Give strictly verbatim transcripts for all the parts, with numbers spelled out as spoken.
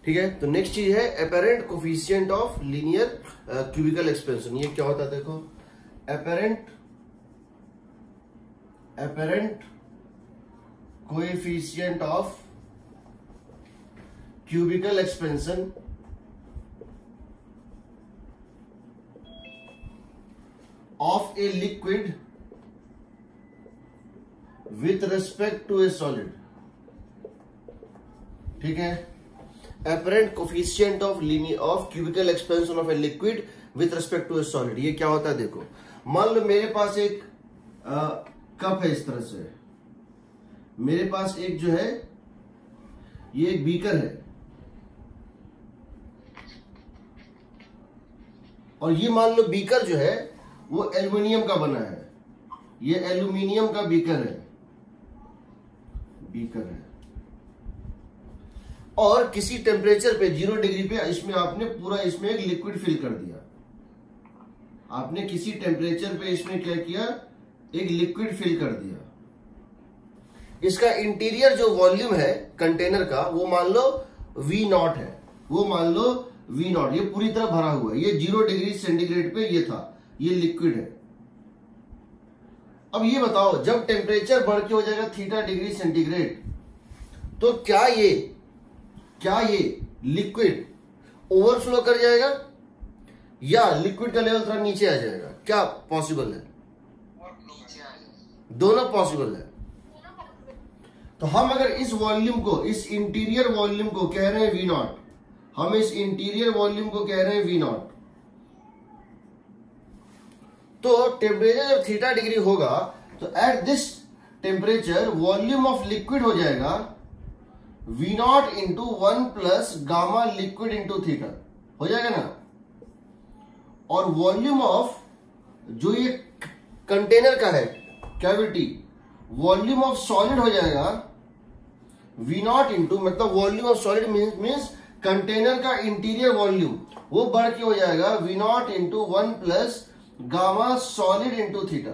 ठीक है। तो नेक्स्ट चीज है apparent coefficient of linear cubical expansion. ये क्या होता है देखो, apparent apparent coefficient of cubical expansion of a liquid with respect to a solid. ठीक है, apparent coefficient of linear of cubical expansion of a liquid with respect to a solid. ये क्या होता है देखो, मान लो मेरे पास एक आ, कप है, इस तरह से मेरे पास एक जो है ये एक बीकर है, और ये मान लो बीकर जो है वो एल्युमिनियम का बना है, ये एल्युमिनियम का बीकर है बीकर है और किसी टेम्परेचर पे जीरो डिग्री पे इसमें आपने पूरा इसमें एक लिक्विड फिल कर दिया। आपने किसी टेम्परेचर पे इसमें क्या किया, एक लिक्विड फिल कर दिया। इसका इंटीरियर जो वॉल्यूम है कंटेनर का वो मान लो वी नॉट है, वो मान लो वी नॉट, ये पूरी तरह भरा हुआ है, ये जीरो डिग्री सेंटीग्रेड पे ये था, ये लिक्विड है। अब ये बताओ जब टेम्परेचर बढ़ के हो जाएगा थीटा डिग्री सेंटीग्रेड, तो क्या ये क्या ये लिक्विड ओवरफ्लो कर जाएगा या लिक्विड का लेवल थोड़ा नीचे आ जाएगा? क्या पॉसिबल है? दोनों पॉसिबल है। तो हम अगर इस वॉल्यूम को, इस इंटीरियर वॉल्यूम को कह रहे हैं वी नॉट, हम इस इंटीरियर वॉल्यूम को कह रहे हैं वी नॉट, तो टेम्परेचर जब थीटा डिग्री होगा तो at this temperature volume of liquid हो जाएगा V not into one plus gamma liquid into theta, हो जाएगा ना। और वॉल्यूम ऑफ जो ये कंटेनर का है कैविटी, वॉल्यूम ऑफ सॉलिड हो जाएगा वी नॉट इंटू, मतलब volume of solid means container का इंटीरियर वॉल्यूम, वो बढ़ के हो जाएगा V not into one plus gamma solid into theta.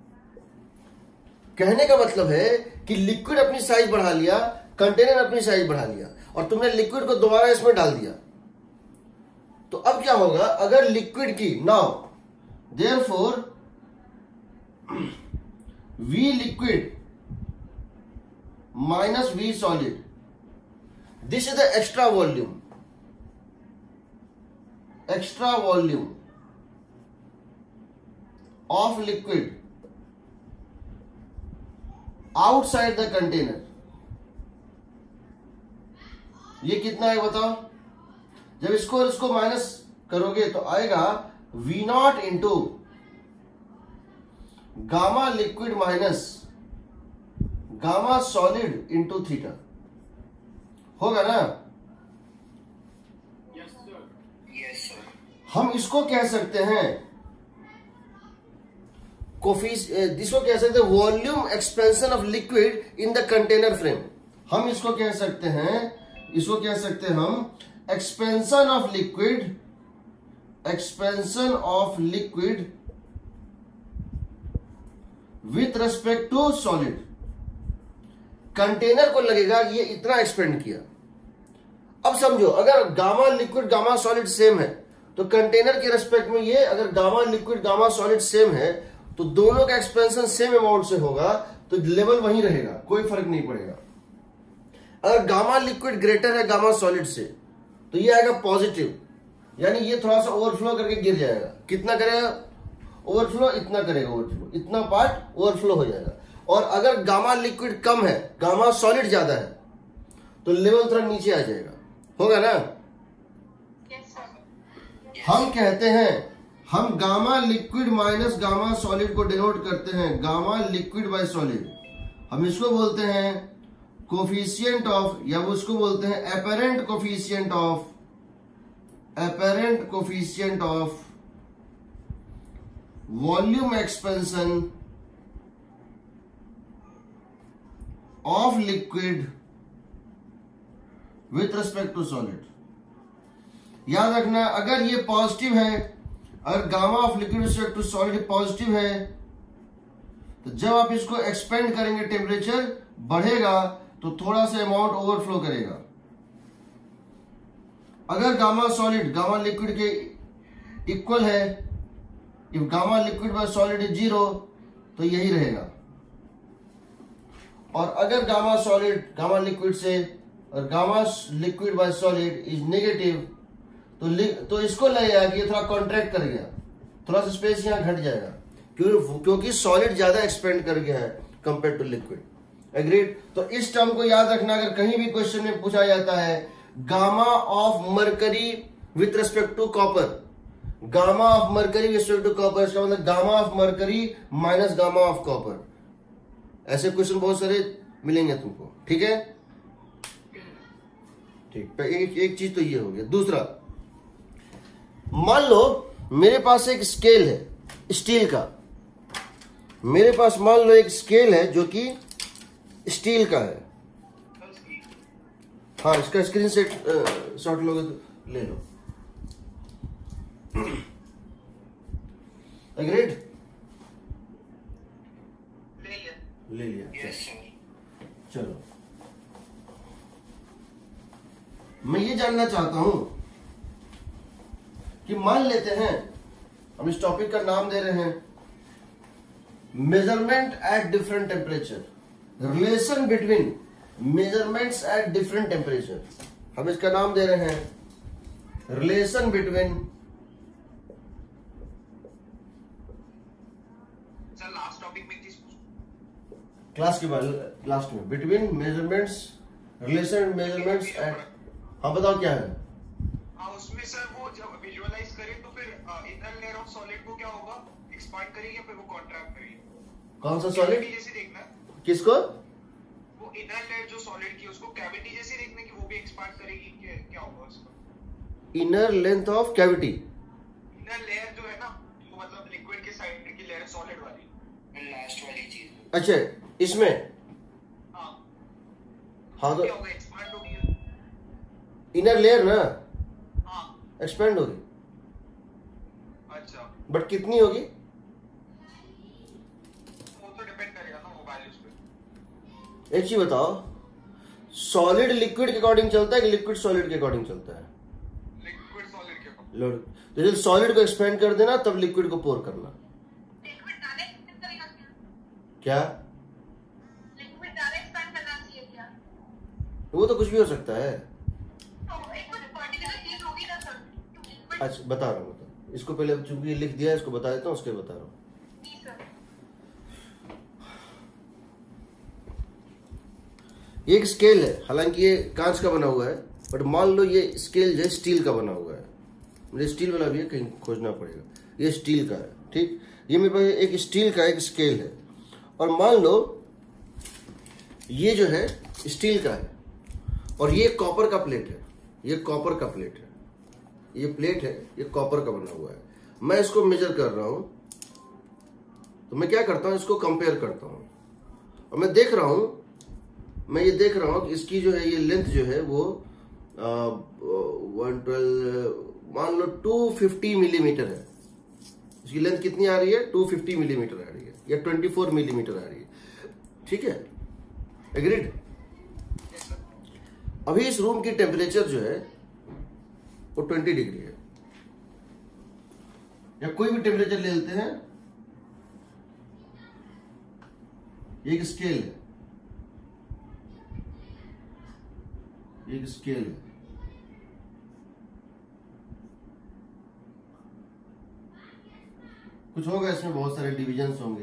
कहने का मतलब है कि लिक्विड अपनी साइज बढ़ा लिया, कंटेनर अपनी साइज बढ़ा लिया, और तुमने लिक्विड को दोबारा इसमें डाल दिया। तो अब क्या होगा, अगर लिक्विड की now therefore V liquid minus V solid, this is the extra volume, extra volume of liquid outside the container. ये कितना है बताओ, जब इसको इसको माइनस करोगे तो आएगा V not into gamma liquid minus gamma solid into theta, होगा ना? Yes sir, yes sir. हम इसको कह सकते हैं कोफिस, इसको कह सकते हैं volume expansion of liquid in the container frame. हम इसको कह सकते हैं, इसको कह सकते हैं हम expansion of liquid, expansion of liquid with respect to solid. Container को लगेगा ये इतना एक्सपेंड किया। अब समझो अगर gamma liquid gamma solid same है तो कंटेनर के रेस्पेक्ट में ये, अगर gamma liquid gamma solid same है तो दोनों का एक्सपेंशन सेम अमाउंट से होगा, तो लेवल वहीं रहेगा, कोई फर्क नहीं पड़ेगा। अगर गामा लिक्विड ग्रेटर है गामा सॉलिड से तो ये आएगा पॉजिटिव, यानी ये थोड़ा सा ओवरफ्लो करके गिर जाएगा। कितना करेगा ओवरफ्लो? इतना करेगा ओवरफ्लो, इतना पार्ट ओवरफ्लो हो जाएगा। और अगर गामा लिक्विड कम है गामा सॉलिड ज्यादा है तो लेवल थोड़ा नीचे आ जाएगा, होगा ना? Yes sir. हम कहते हैं, हम gamma liquid minus gamma solid को डिनोट करते हैं गामा लिक्विड बाय सॉलिड। हम इसको बोलते हैं कोफिशिएंट ऑफ, या वो उसको बोलते हैं apparent coefficient of, apparent coefficient of volume expansion of liquid with respect to solid. याद रखना, अगर ये पॉजिटिव है, अगर gamma of liquid with respect to solid positive है, तो जब आप इसको एक्सपेंड करेंगे टेम्परेचर बढ़ेगा तो थोड़ा सा अमाउंट ओवरफ्लो करेगा। अगर गामा सॉलिड गामा लिक्विड के इक्वल है, if gamma liquid by solid is zero, तो यही रहेगा। और अगर गामा सॉलिड गामा लिक्विड से और gamma liquid by solid is negative, तो तो इसको लगेगा कि ये थोड़ा कॉन्ट्रैक्ट कर गया, थोड़ा सा स्पेस यहाँ घट जाएगा, क्यों क्योंकि सॉलिड ज्यादा एक्सपेंड कर गया है कंपेयर टू लिक्विड। एग्रीड? तो इस टर्म को याद रखना, अगर कहीं भी क्वेश्चन में पूछा जाता है gamma of mercury with respect to copper, gamma of mercury with respect to copper, इसका मतलब gamma of mercury minus gamma of copper. ऐसे क्वेश्चन बहुत सारे मिलेंगे तुमको, ठीक है? ठीक, एक, एक चीज तो ये हो गया। दूसरा, मान लो मेरे पास एक स्केल है स्टील का, मेरे पास मान लो एक स्केल है जो कि स्टील का है। हाँ, इसका स्क्रीन सेट शॉट लोगे तो ले लो। एग्रीड? ले लिया ले लिया यस सर। चलो, मैं ये जानना चाहता हूं कि मान लेते हैं, हम इस टॉपिक का नाम दे रहे हैं measurement at different temperature, relation between measurements at different temperature. हम इसका नाम दे रहे हैं relation between, sir last topic में चीज क्लास के बाद लास्ट में, between measurements, relation measurements at, हाँ बताओ क्या है? हाँ, उसमें सर वो जब विजुअलाइज करें तो फिर इनर लेयर ऑफ सॉलिड को क्या होगा, एक्सपांड करेगी फिर वो कॉन्ट्रैक्ट करेगी। कौन सा सॉलिड? जैसे देखना है किसको? वो इनर लेयर जो सॉलिड की उसको कैविटी जैसे देखना कि वो भी एक्सपांड करेगी, क्या क्या होगा उसका? Inner length of cavity, inner layer जो है ना, वो मतलब लिक्विड के साइड की लेयर सॉलिड वाली, लास्ट वाली चीज। अच्छा इसमें, हाँ हाँ तो क्या होगा, एक्सपांड होगी। इनर लेयर ना हाँ एक्सपेंड होगी, अच्छा, बट कितनी होगी? वो तो डिपेंड करेगा ना वो वैल्यूज पे। एक चीज बताओ, सॉलिड लिक्विड के अकॉर्डिंग चलता है कि लिक्विड सॉलिड के अकॉर्डिंग चलता है? लिक्विड सॉलिड के अकॉर्डिंग। लोड, तो जब सॉलिड को एक्सपेंड कर देना तब लिक्विड को पोर करना। लिक्विड ज्यादा एक्सपेंड करेगा क्या? क्या? लिक्विड ज्यादा एक्सपेंड करना चाहिए क्या? वो तो कुछ भी हो सकता है। तो एक कुछ पर्टिकुलर चीज होगी ना सर, लिक्विड। अच्छा बता रहा हूँ, बता, इसको पहले चूंकि लिख दिया है, इसको बता देता हूँ, उसके बता रहा हूँ। जी सर। ये एक स्केल है, हालांकि ये कांच का बना हुआ है, बट मान लो ये स्केल जो है स्टील का बना हुआ है, मुझे स्टील वाला भी है, कहीं खोजना पड़ेगा। ये स्टील का है, ठीक? ये मेरे पास एक स्टील का एक स्केल है, और मान लो ये जो है स्टील का है और ये कॉपर का प्लेट है, ये कॉपर का प्लेट है, ये प्लेट है, ये कॉपर का बना हुआ है। मैं इसको मेजर कर रहा हूं, तो मैं क्या करता हूं, इसको कंपेयर करता हूं, और मैं देख रहा हूं, मैं ये देख रहा हूं कि इसकी जो है ये लेंथ जो है वो वन ट्वेल्व मान लो टू फिफ्टी मिलीमीटर है। इसकी लेंथ कितनी आ रही है? टू फिफ्टी मिलीमीटर आ रही है, या ट्वेंटी फोर मिलीमीटर आ रही है, ठीक है? एग्रीड? अभी इस रूम की टेम्परेचर जो है वो ट्वेंटी डिग्री है, या कोई भी टेम्परेचर ले लेते हैं। एक स्केल है, एक स्केल है, कुछ होगा इसमें, बहुत सारे डिविजन्स होंगे,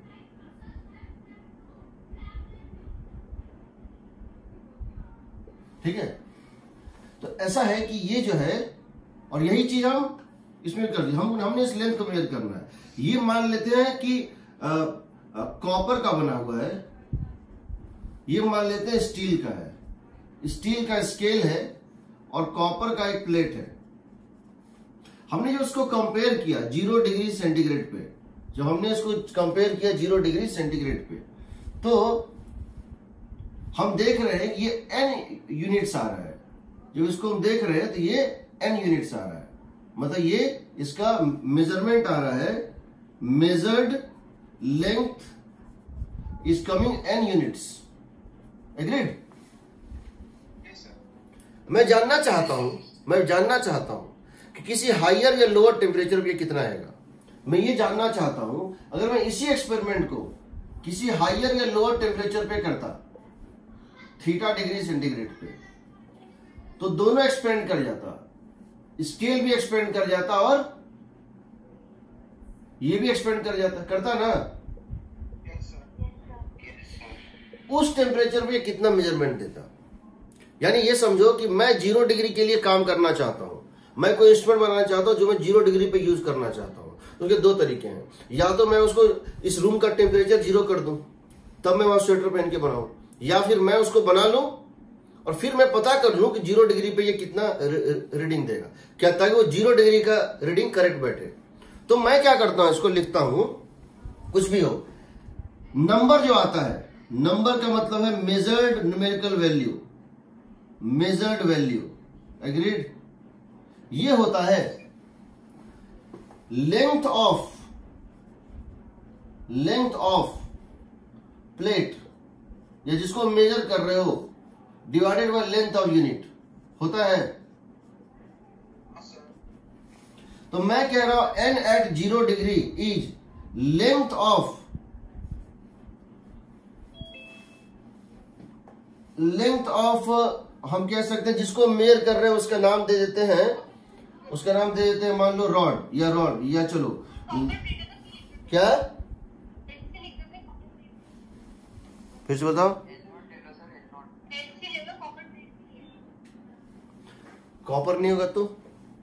ठीक है? तो ऐसा है कि ये जो है, और यही चीज हम इसमें कर दी, हम हमने इस लेंथ को मेजर करना है। ये मान लेते हैं कि कॉपर का बना हुआ है, ये मान लेते हैं स्टील का है, स्टील का स्केल है और कॉपर का एक प्लेट है। हमने जो उसको कंपेयर किया जीरो डिग्री सेंटीग्रेड पे, जब हमने इसको कंपेयर किया जीरो डिग्री सेंटीग्रेड पे, तो हम देख रहे हैं कि ये एन यूनिट्स आ रहा है। जब इसको हम देख रहे हैं तो ये एन यूनिट्स आ रहा है, मतलब ये इसका मेजरमेंट आ रहा है, measured length is coming N units. Agreed? मैं जानना चाहता हूं मैं जानना चाहता हूं कि किसी हायर या लोअर टेम्परेचर पे कितना आएगा। मैं ये जानना चाहता हूं अगर मैं इसी एक्सपेरिमेंट को किसी हायर या लोअर टेम्परेचर पे करता, थीटा डिग्री सेंटीग्रेड पे, तो दोनों एक्सपेंड कर जाता, स्केल भी एक्सपेंड कर जाता और ये भी एक्सपेंड कर जाता, करता ना। उस टेम्परेचर पे कितना मेजरमेंट देता। यानी ये समझो कि मैं जीरो डिग्री के लिए काम करना चाहता हूं, मैं कोई इंस्ट्रूमेंट बनाना चाहता हूं जो मैं जीरो डिग्री पे यूज करना चाहता हूं। उनके दो तरीके हैं, या तो मैं उसको इस रूम का टेम्परेचर जीरो कर दूं तब मैं वहां स्वेटर पहन के बनाऊं, या फिर मैं उसको बना लूं और फिर मैं पता कर लूं कि जीरो डिग्री पे ये कितना रीडिंग देगा, क्या ताकि वो जीरो डिग्री का रीडिंग करेक्ट बैठे। तो मैं क्या करता हूं, इसको लिखता हूं, कुछ भी हो, नंबर जो आता है, नंबर का मतलब है measured numerical value, measured value, agreed. ये होता है length of length of plate, या जिसको मेजर कर रहे हो, divided by length of unit होता है। तो मैं कह रहा हूं N at zero degree is length of length of हम कह सकते हैं जिसको मेजर कर रहे हैं उसका नाम दे देते हैं, उसका नाम दे देते हैं मान लो रॉड या रॉड या चलो क्या, फिर से बताओ। कॉपर नहीं होगा तो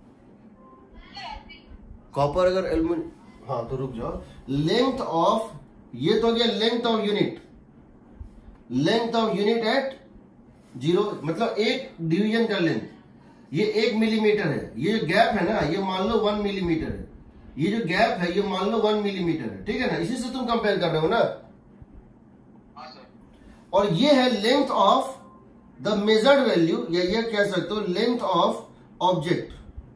कॉपर अगर एल्यूमिनियम, हाँ तो रुक जाओ। लेंथ ऑफ, ये तो हो गया length of unit, length of unit at zero, मतलब एक डिवीजन का लेंथ, ये एक मिलीमीटर है। ये जो गैप है ना, ये मान लो वन मिलीमीटर है, ये जो गैप है ये मान लो वन मिलीमीटर है, ठीक है ना। इसी से तुम कंपेयर कर रहे हो ना। और ये है length of the measured value, या ये कह सकते हो लेंथ ऑफ ऑब्जेक्ट,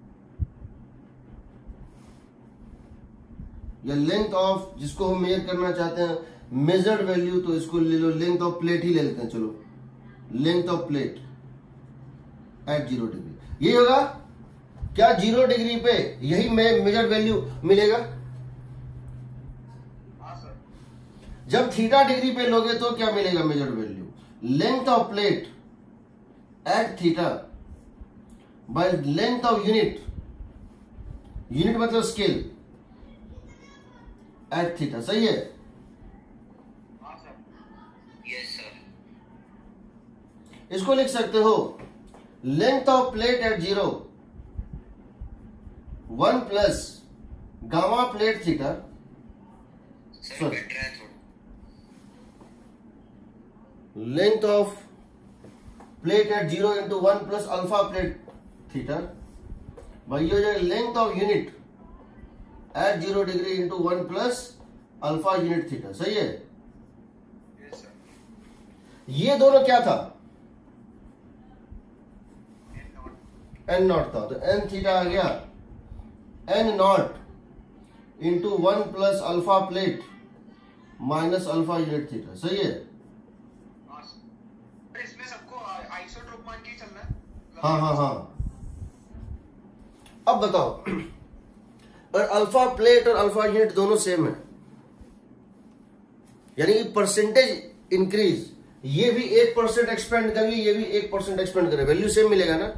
या लेंथ ऑफ जिसको हम मेजर करना चाहते हैं मेजर्ड वैल्यू, तो इसको ले लो लेंथ ऑफ प्लेट ही ले लेते हैं, चलो length of plate at zero degree. ये होगा क्या, जीरो डिग्री पे यही मेजर्ड वैल्यू मिलेगा। जब थीटा डिग्री पे लोगे तो क्या मिलेगा measured value, length of plate at theta by length of unit, unit मतलब स्केल, एट थीटा। सही है। Yes sir. इसको लिख सकते हो length of plate at zero one plus gamma plate theta, sorry length of plate at zero into one plus alpha plate theta, भाई हो जाएगा length of unit at zero degree into one plus alpha unit theta. सही है। yes, ये दोनों क्या था, N not था, तो एन थीटा आ गया N naught into one plus alpha plate minus alpha unit theta. सही है। इसमें सबको आइसोट्रोप मान के चलना है। हाँ हाँ हाँ। अब बताओ, और अल्फा प्लेट और अल्फा यूनिट दोनों सेम है, यानी कि परसेंटेज इंक्रीज, ये भी एक परसेंट एक्सपेंड करेंगे, ये भी एक परसेंट एक्सपेंड करें, वैल्यू सेम मिलेगा ना।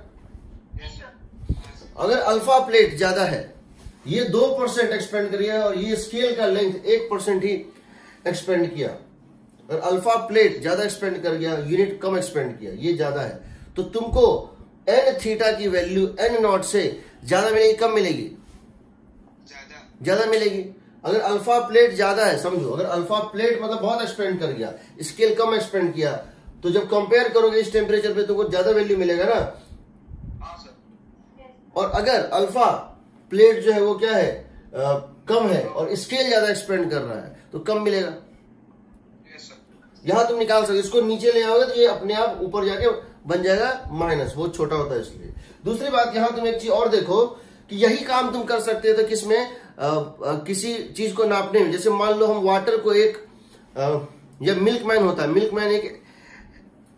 अगर अल्फा प्लेट ज्यादा है, ये दो परसेंट एक्सपेंड करिए और ये स्केल का लेंथ एक परसेंट ही एक्सपेंड किया, और अल्फा प्लेट ज्यादा एक्सपेंड कर गया, यूनिट कम एक्सपेंड किया, ये ज्यादा है, तो तुमको एन थीटा की वैल्यू एन नॉट से ज्यादा मिलेगी, कम मिलेगी, ज्यादा ज्यादा मिलेगी। अगर अल्फा प्लेट ज्यादा है, समझो अगर अल्फा प्लेट मतलब बहुत एक्सपेंड कर गया, स्केल कम एक्सपेंड किया, तो जब कंपेयर करोगे इस टेम्परेचर पे तुमको ज्यादा वैल्यू मिलेगा ना। हाँ सर। और अगर अल्फा प्लेट जो है वो क्या है, आ, कम है और स्केल ज्यादा एक्सपेंड कर रहा है तो कम मिलेगा। Yes sir. यहां तुम निकाल सकते, इसको नीचे ले आओगे तो ये अपने आप ऊपर जाके बन जाएगा माइनस, बहुत छोटा होता है इसलिए। दूसरी बात, यहां तुम एक चीज और देखो कि यही काम तुम कर सकते हो तो किसमें, आ, आ, किसी चीज को नापने में, जैसे मान लो हम वाटर को एक आ, या मिल्क मैन होता है, मिल्क मैन एक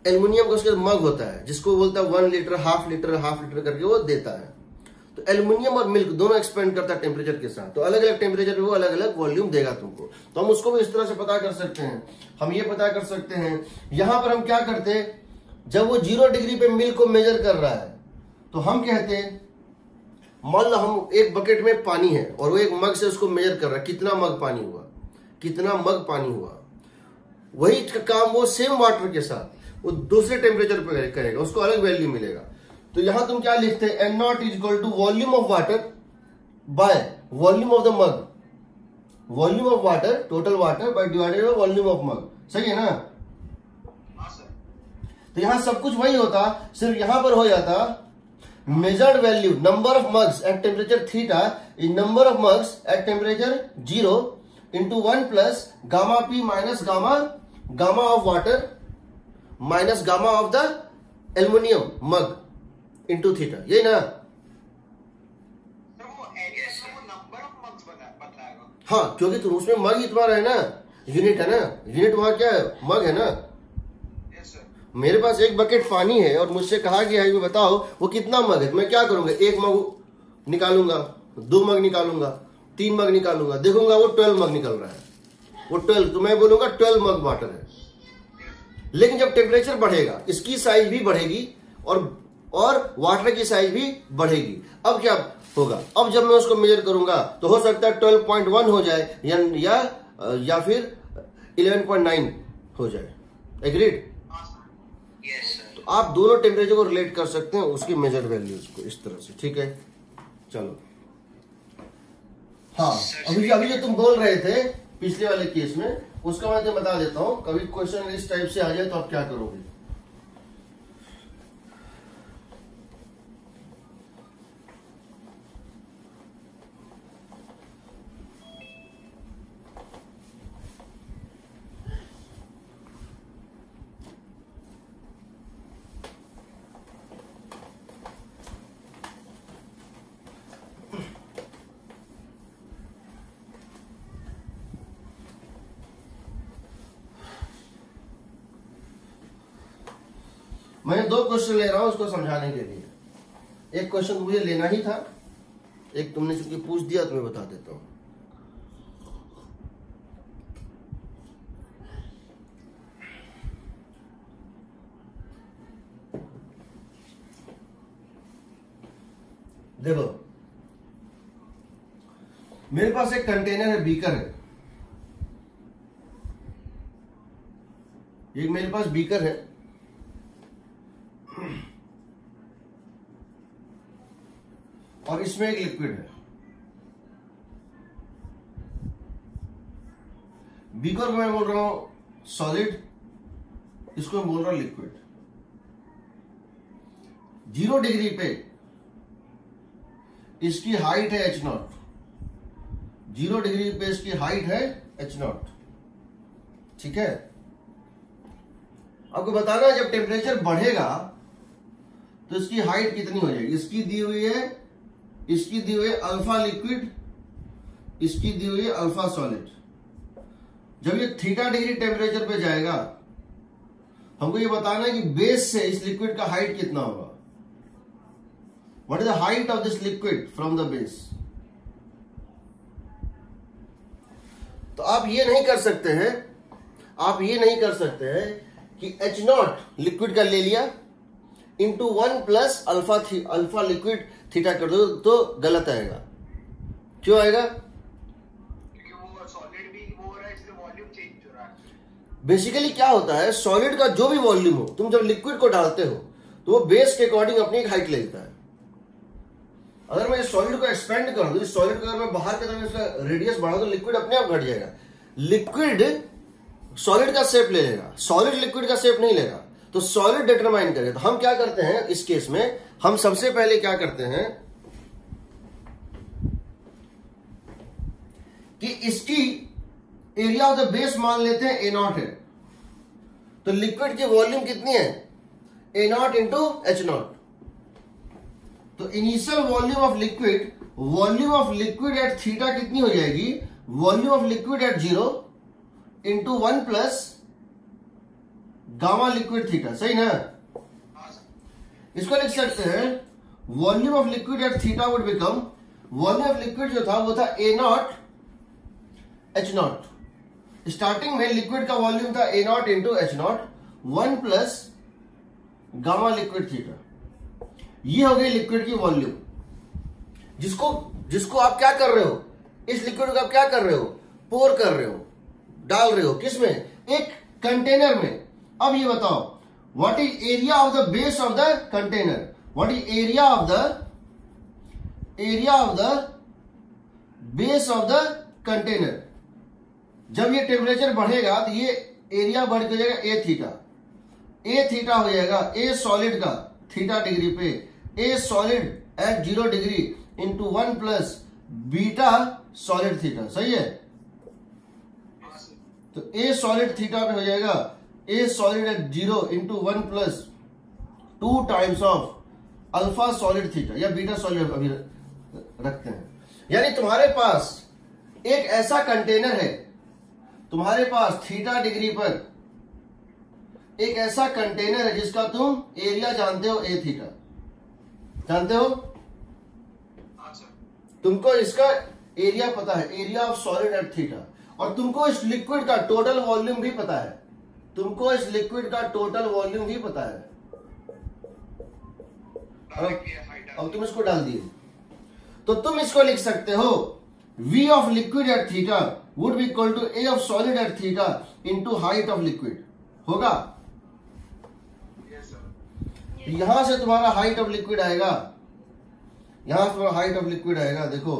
एल्युमिनियम का उसके मग होता है जिसको बोलता है one litre half litre half litre करके वो देता है। तो एल्युमिनियम और मिल्क दोनों एक्सपेंड करता है टेम्परेचर के साथ, तो अलग अलग टेम्परेचर पे वो अलग अलग वॉल्यूम देगा तुमको। तो हम उसको भी इस तरह से पता कर सकते हैं। हम ये पता कर सकते हैं, यहां पर हम क्या करते हैं, जब वो जीरो डिग्री पे मिल्क को मेजर कर रहा है तो हम कहते हैं, मान लो हम एक बकेट में पानी है और वो एक मग से उसको मेजर कर रहा है, कितना मग पानी हुआ, कितना मग पानी हुआ। वही काम वो सेम वाटर के साथ वो दूसरे टेम्परेचर पे करेगा, उसको अलग वैल्यू मिलेगा। तो यहां तुम क्या लिखते हैं, N naught is equal to volume of water by volume of the mug, volume of water total water by divided by volume of mug. सही है ना? हाँ सर। तो यहां सब कुछ वही होता, सिर्फ यहां पर हो जाता measured value number of mugs at temperature theta is number of mugs at temperature zero into one plus gamma P minus gamma gamma of water minus gamma of the aluminium mug into theta. ये ना? Sir वो area से वो number of mugs बताएगा। हाँ, क्योंकि तुम उसमें मग ही तुम्हारा है ना, यूनिट है ना, यूनिट वहां क्या है, मग है ना। Yes sir. मेरे पास एक बकेट पानी है और मुझसे कहा गया है कि बताओ वो कितना मग है, तो मैं क्या करूंगा, एक मग निकालूंगा, दो मग निकालूंगा, तीन मग निकालूंगा, देखूंगा वो ट्वेल्व मग निकल रहा है, वो ट्वेल्व, तो मैं बोलूंगा ट्वेल्व मग वाटर है। लेकिन जब टेम्परेचर बढ़ेगा इसकी साइज भी बढ़ेगी और और वाटर की साइज भी बढ़ेगी। अब क्या होगा, अब जब मैं उसको मेजर करूंगा तो हो सकता है ट्वेल्व पॉइंट वन हो जाए या या, या फिर इलेवन पॉइंट नाइन हो जाए। एग्रीड? Yes sir. तो आप दोनों टेम्परेचर को रिलेट कर सकते हैं उसकी मेजर वैल्यूज को इस तरह से। ठीक है, चलो। हाँ, अभी अभी जो तुम बोल रहे थे पिछले वाले केस में, उसका मैं तुम्हें बता देता हूं। कभी क्वेश्चन इस टाइप से आ जाए तो आप क्या करोगे। मैं दो क्वेश्चन ले रहा हूं उसको समझाने के लिए। एक क्वेश्चन मुझे लेना ही था, एक तुमने चूंकि पूछ दिया तो मैं बता देता हूं। देखो, मेरे पास एक कंटेनर है, बीकर है, एक मेरे पास बीकर है और इसमें एक लिक्विड है। बीकर को मैं बोल रहा हूं सॉलिड, इसको मैं बोल रहा हूं लिक्विड। जीरो डिग्री पे इसकी हाइट है एच नॉट, जीरो डिग्री पे इसकी हाइट है एच नॉट। ठीक है, आपको बताना है जब टेम्परेचर बढ़ेगा तो इसकी हाइट कितनी हो जाएगी। इसकी दी हुई है, इसकी दी हुई है अल्फा लिक्विड, इसकी दी हुई है अल्फा सॉलिड। जब ये थीटा डिग्री टेम्परेचर पे जाएगा, हमको ये बताना है कि बेस से इस लिक्विड का हाइट कितना होगा। What is the height of this liquid from the base. तो आप ये नहीं कर सकते हैं, आप ये नहीं कर सकते हैं कि एच नॉट लिक्विड का ले लिया इंटू वन प्लस अल्फा थी अल्फा लिक्विड थीटा कर दो तो गलत आएगा। क्यों आएगा? क्योंकि वो सॉलिड भी वो हो रहा है, इसलिए वॉल्यूम चेंज हो रहा है। बेसिकली क्या होता है, सॉलिड का जो भी वॉल्यूम हो, तुम जब लिक्विड को डालते हो तो वो बेस के अकॉर्डिंग अपनी एक हाइट ले लेता है। अगर मैं सॉलिड को एक्सपेंड कर दूं, सॉलिड को अगर मैं बाहर की तरफ इसका रेडियस बढ़ा तो लिक्विड अपने आप घट जाएगा। लिक्विड सॉलिड का शेप ले लेगा, सॉलिड लिक्विड का शेप नहीं लेगा। तो सॉलिड डिटरमाइन करें तो हम क्या करते हैं इस केस में, हम सबसे पहले क्या करते हैं कि इसकी एरिया ऑफ द बेस मान लेते हैं ए नॉट है। तो लिक्विड की वॉल्यूम कितनी है, A naught into H naught. तो initial volume of liquid, volume of liquid at theta कितनी हो जाएगी, volume of liquid at zero into one plus gamma liquid theta, सही ना? हाँ सर। इसको लिख सकते हैं volume of liquid at theta would become, volume of liquid जो था वो था A naught H naught. Starting में लिक्विड का वॉल्यूम था A naught into H not, one plus gamma liquid theta. ये हो गई लिक्विड की वॉल्यूम, जिसको जिसको आप क्या कर रहे हो, इस लिक्विड को आप क्या कर रहे हो, पोर कर रहे हो, डाल रहे हो किसमें, एक कंटेनर में। अब ये बताओ what is area of the base of the container, what is area of the area of the base of the container. जब ये टेम्परेचर बढ़ेगा तो ये एरिया बढ़ के जाएगा ए थीटा, ए थीटा हो जाएगा ए सॉलिड का थीटा डिग्री पे, A solid at zero degree into one plus beta solid theta, सही है? तो ए सॉलिड थीटा पे हो जाएगा A solid at zero into one plus two times of alpha solid theta, या beta solid अभी रखते हैं। यानी तुम्हारे पास एक ऐसा कंटेनर है, तुम्हारे पास थीटा डिग्री पर एक ऐसा कंटेनर है जिसका तुम एरिया जानते हो ए थीटा, जानते हो? हाँ सर। तुमको इसका एरिया पता है, area of solid at theta, और तुमको इस लिक्विड का टोटल वॉल्यूम भी पता है, तुमको इस लिक्विड का टोटल वॉल्यूम भी पता है। अब, अब तुम इसको डाल दिए, तो तुम इसको लिख सकते हो V of liquid at theta would be equal to A of solid at theta into height of liquid, होगा? Yes sir. यहां से तुम्हारा हाइट ऑफ लिक्विड आएगा, यहां से तुम्हारा हाइट ऑफ लिक्विड आएगा। देखो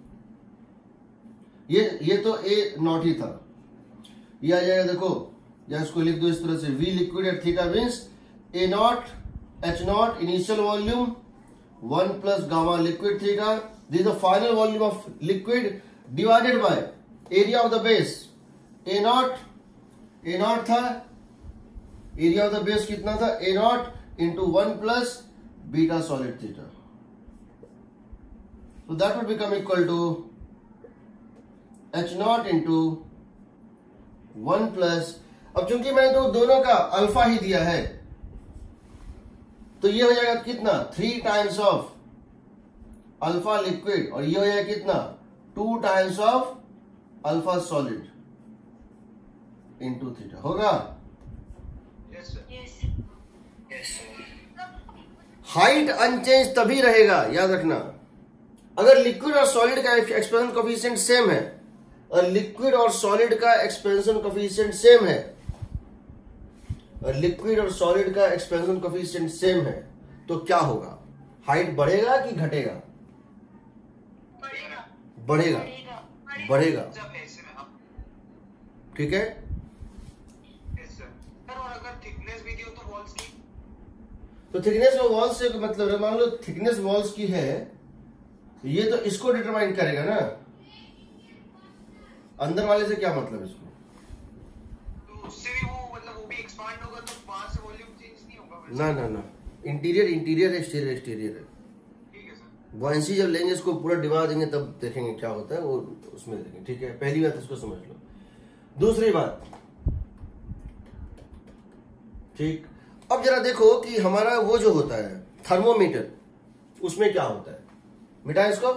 ये ये तो ए नॉट ही था, ये आ जाएगा, देखो या इसको लिख दो इस तरह से, V liquid at theta means A naught H naught initial volume one plus gamma liquid theta, this is the final volume of liquid divided by area of the base. A naught A naught था, area of the base कितना था, A naught into one plus beta solid theta, so that would become equal to h naught into one plus, अब चूंकि मैंने तो दोनों का alpha ही दिया है तो ये हो जाएगा कितना, three times of alpha liquid, और ये हो जाएगा कितना, two times of alpha solid into theta, होगा? Yes sir. Yes height unchange तभी रहेगा, याद रखना, अगर लिक्विड और सॉलिड का एक्सपेंशन कोफिशिएंट सेम है, और लिक्विड और सॉलिड का एक्सपेंशन कोफिशिएंट सेम है, और लिक्विड और सॉलिड का एक्सपेंशन कोफिशिएंट सेम है, तो क्या होगा, हाइट बढ़ेगा कि घटेगा? बढ़ेगा बढ़ेगा, बढ़ेगा बढ़ेगा, जब ऐसे में हम, ठीक है? Yes sir. सर और अगर थिकनेस भी दी हो तो वॉल्स की, तो थिकनेस में वॉल्स से मतलब है, मान लो थिकनेस वॉल्स की है, ये तो इसको डिटरमाइन करेगा ना, अंदर वाले से क्या मतलब इसको, तो उससे भी वो मतलब वो भी एक्सपांड होगा तो बाहर से वॉल्यूम चेंज नहीं होगा वैसे? ना ना ना, इंटीरियर इंटीरियर है, एक्सटीरियर एक्सटीरियर है। ठीक है सर। बॉयंसी जब लेंगे इसको पूरा डिवा देंगे तब देखेंगे क्या होता है, वो उसमें देखेंगे, ठीक है? पहली बात इसको समझ लो। दूसरी बात, ठीक, अब जरा देखो कि हमारा वो जो होता है थर्मोमीटर, उसमें क्या होता है, मिटा इसको।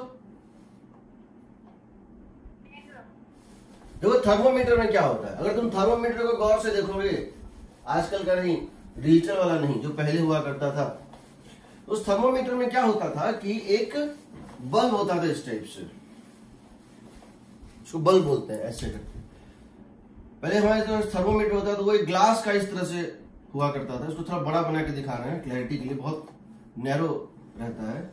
देखो थर्मोमीटर में क्या होता है, अगर तुम थर्मोमीटर को गौर से देखोगे, आजकल का नहीं, डिजिटल वाला नहीं, जो पहले हुआ करता था, उस थर्मोमीटर में क्या होता था कि एक बल्ब होता था इस टाइप से, उसको बल्ब बोलते हैं, ऐसे करके। पहले हमारे जो थर्मोमीटर होता था तो वो एक ग्लास का इस तरह से हुआ करता था, इसको थोड़ा बड़ा बना के दिखा रहे हैं क्लैरिटी के लिए, बहुत नैरो रहता है।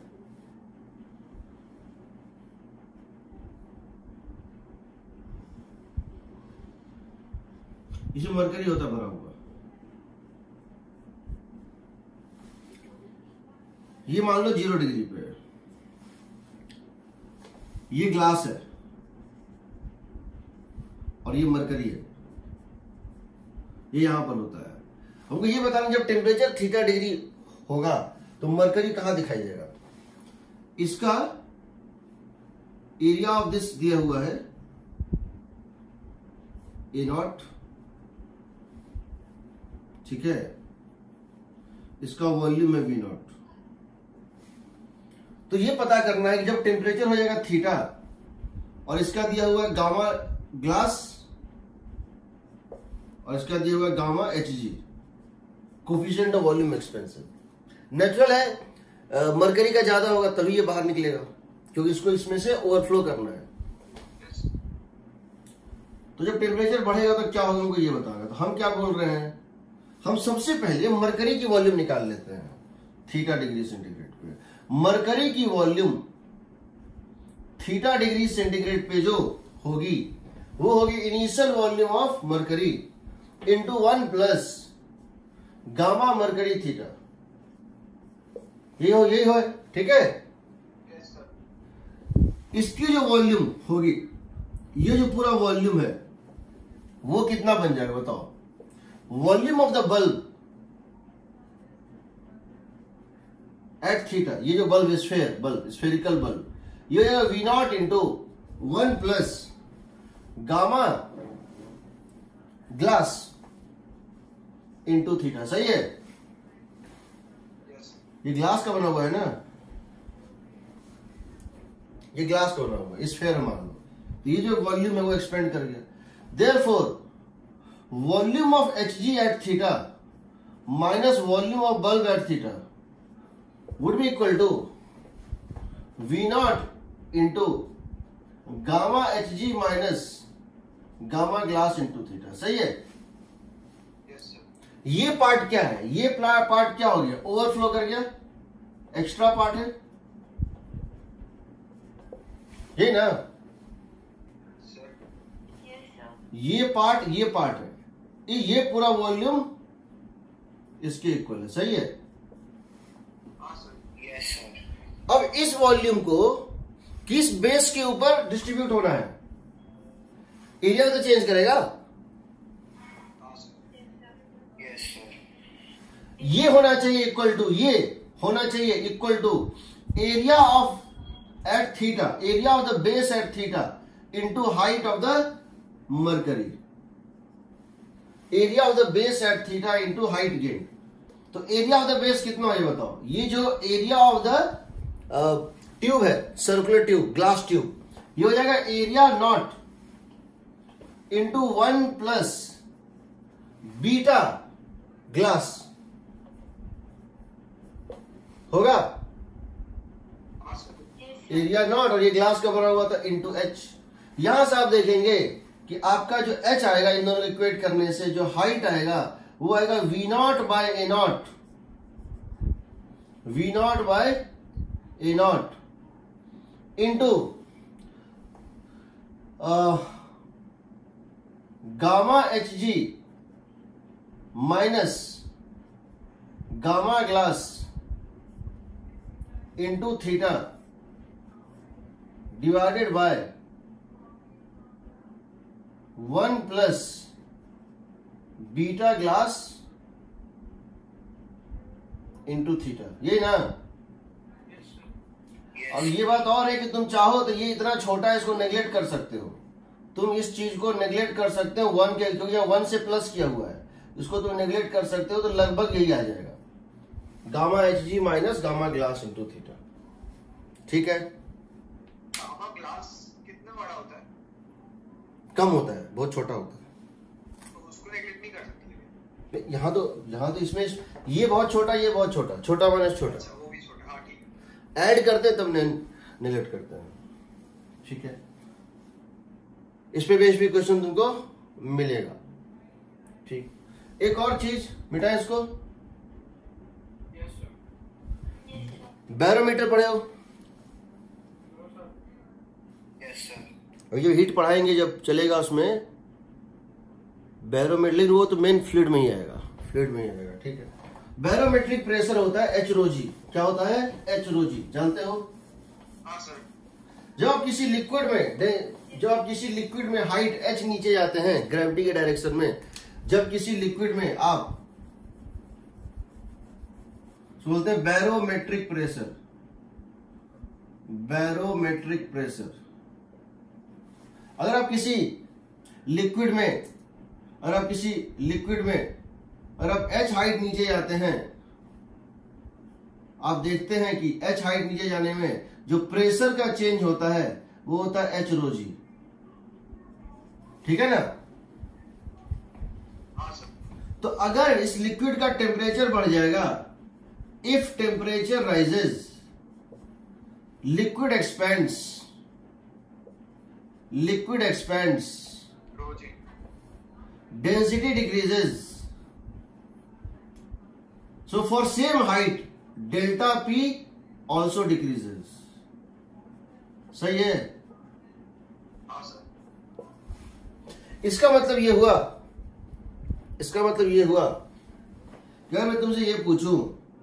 इसमें मरकरी होता भरा हुआ, ये मान लो जीरो डिग्री पे है, ये ग्लास है और ये मरकरी है, ये यहां पर होता है। हमको ये बताना, जब टेम्परेचर थीटा डिग्री होगा तो मरकरी कहां दिखाई देगा, इसका एरिया ऑफ दिस दिया हुआ है ए नॉट, ठीक है, इसका वॉल्यूम है वी नॉट। तो ये पता करना है कि जब टेम्परेचर हो जाएगा थीटा और इसका दिया हुआ है गामा ग्लास और इसका दिया हुआ है gamma H G, coefficient of volume expansion. Natural है, मरकरी का ज्यादा होगा तभी ये बाहर निकलेगा, क्योंकि इसको इसमें से ओवरफ्लो करना है। तो जब टेम्परेचर बढ़ेगा तो क्या होगा हमको ये बताएगा। तो हम क्या बोल रहे हैं, हम सबसे पहले मरकरी की वॉल्यूम निकाल लेते हैं थीटा डिग्री सेंटीग्रेड पे। मरकरी की वॉल्यूम थीटा डिग्री सेंटीग्रेड पे जो होगी वो होगी initial volume of mercury into one plus gamma mercury theta. ये हो यही हो, ठीक है। इसकी जो वॉल्यूम होगी, ये जो पूरा वॉल्यूम है वो कितना बन जाएगा बताओ। Volume of the bulb at theta, ये जो bulb sphere bulb spherical bulb, ये हो जाएगा V not into one plus gamma glass into theta. सही है, ये ग्लास का बना हुआ है ना, ये ग्लास का बना हुआ है, स्फेयर मान लो। तो ये जो वॉल्यूम है वो एक्सपेंड कर गया। Therefore volume of H G at theta minus volume of bulb at theta would be equal to V naught into gamma Hg minus gamma glass into theta। सही है। yes, sir. ये part क्या है, ये part क्या हो गया, overflow कर गया, एक्स्ट्रा पार्ट है ये ना। Sir. Yes, sir. ये पार्ट ये पार्ट है, ये पूरा वॉल्यूम इसके इक्वल है। सही है। हाँ सर। Yes, sir. अब इस वॉल्यूम को किस बेस के ऊपर डिस्ट्रीब्यूट होना है, एरिया तो चेंज करेगा। हाँ सर। Yes, sir. ये होना चाहिए इक्वल टू, ये होना चाहिए equal to area of at theta, area of the base at theta into height of the mercury, area of the base at theta into height gain. तो area of the base कितना है ये बताओ। ये जो एरिया ऑफ द ट्यूब है, circular tube, glass tube, ये हो जाएगा area naught into one plus beta glass होगा। हाँ sir. Yes, sir. Area naught और ये ग्लास का बना हुआ था इंटू एच। यहां से आप देखेंगे कि आपका जो एच आएगा इन दोनों इक्वेट करने से, जो हाइट आएगा वो आएगा V naught by A naught, V naught by A naught into gamma H G minus gamma glass into theta divided by one plus beta glass into theta. ये ना। अब ये बात और है कि तुम चाहो तो ये इतना छोटा है, इसको नेग्लेक्ट कर सकते हो, तुम इस चीज को नेग्लेक्ट कर सकते हो वन के, क्योंकि यहाँ वन से प्लस किया हुआ है, इसको तुम नेग्लेक्ट कर सकते हो। तो लगभग यही आ जाएगा, gamma H G minus gamma glass into theta. ठीक है। गामा ग्लास कितना बड़ा होता है? कम होता है, बहुत छोटा होता है। तो उसको नेगलेक्ट नहीं कर सकते लेकिन। यहाँ तो यहाँ तो इसमें ये बहुत छोटा, ये बहुत छोटा, छोटा माइनस छोटा, अच्छा वो भी छोटा। हाँ ठीक है। ऐड करते तब नेगलेक्ट करते हैं। ठीक है। इस पे बेस भी क्वेश्चन तुमको मिलेगा। ठीक। एक और चीज मिटाएं इसको, yes sir. Yes, sir. Barometer पढ़े हो। Yes, sir. और जो हीट पढ़ाएंगे जब चलेगा उसमें बैरोमेट्रिक, वो तो मेन फ्लूइड में ही आएगा, फ्लूइड में ही आएगा। ठीक है। बैरोमेट्रिक प्रेशर होता है एच रो जी। क्या होता है? एच रो जी, जानते हो? हाँ सर। जब आप किसी लिक्विड में जब आप किसी लिक्विड में हाइट एच नीचे जाते हैं ग्रेविटी के डायरेक्शन में, जब किसी लिक्विड में आप बोलते हैं बैरोमेट्रिक प्रेशर, बैरोमेट्रिक प्रेशर। अगर आप किसी लिक्विड में अगर आप किसी लिक्विड में और अब एच हाइट नीचे जाते हैं, आप देखते हैं कि एच हाइट नीचे जाने में जो प्रेशर का चेंज होता है वो होता है एच रो जी। ठीक है ना? हाँ सर। तो अगर इस लिक्विड का टेम्परेचर बढ़ जाएगा, if temperature rises liquid expands, liquid expands, rho G. Density decreases, so for same height delta p also decreases। सही है? हाँ सर। इसका मतलब ये हुआ, इसका मतलब ये हुआ कि अगर मैं तुमसे ये पूछूं,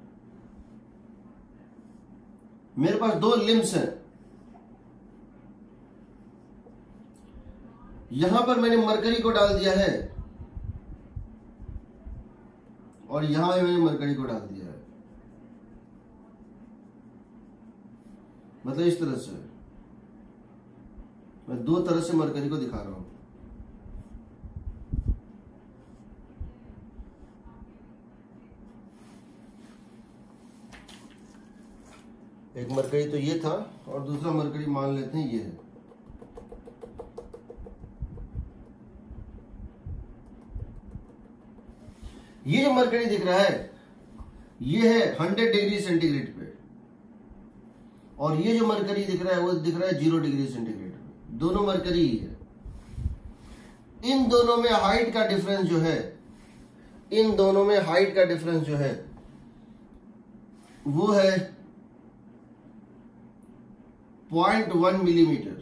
मेरे पास दो लिम्स हैं, यहां पर मैंने मरकरी को डाल दिया है और यहां भी मैंने मरकरी को डाल दिया है, मतलब इस तरह से मैं दो तरह से मरकरी को दिखा रहा हूं। एक मरकरी तो ये था और दूसरा मरकरी मान लेते हैं ये है। ये जो मरकरी दिख रहा है ये है हंड्रेड डिग्री सेंटीग्रेड पे, और ये जो मरकरी दिख रहा है वो दिख रहा है जीरो डिग्री सेंटीग्रेड पे। दोनों मरकरी ही है। इन दोनों में हाइट का डिफरेंस जो है, इन दोनों में हाइट का डिफरेंस जो है वो है पॉइंट वन मिलीमीटर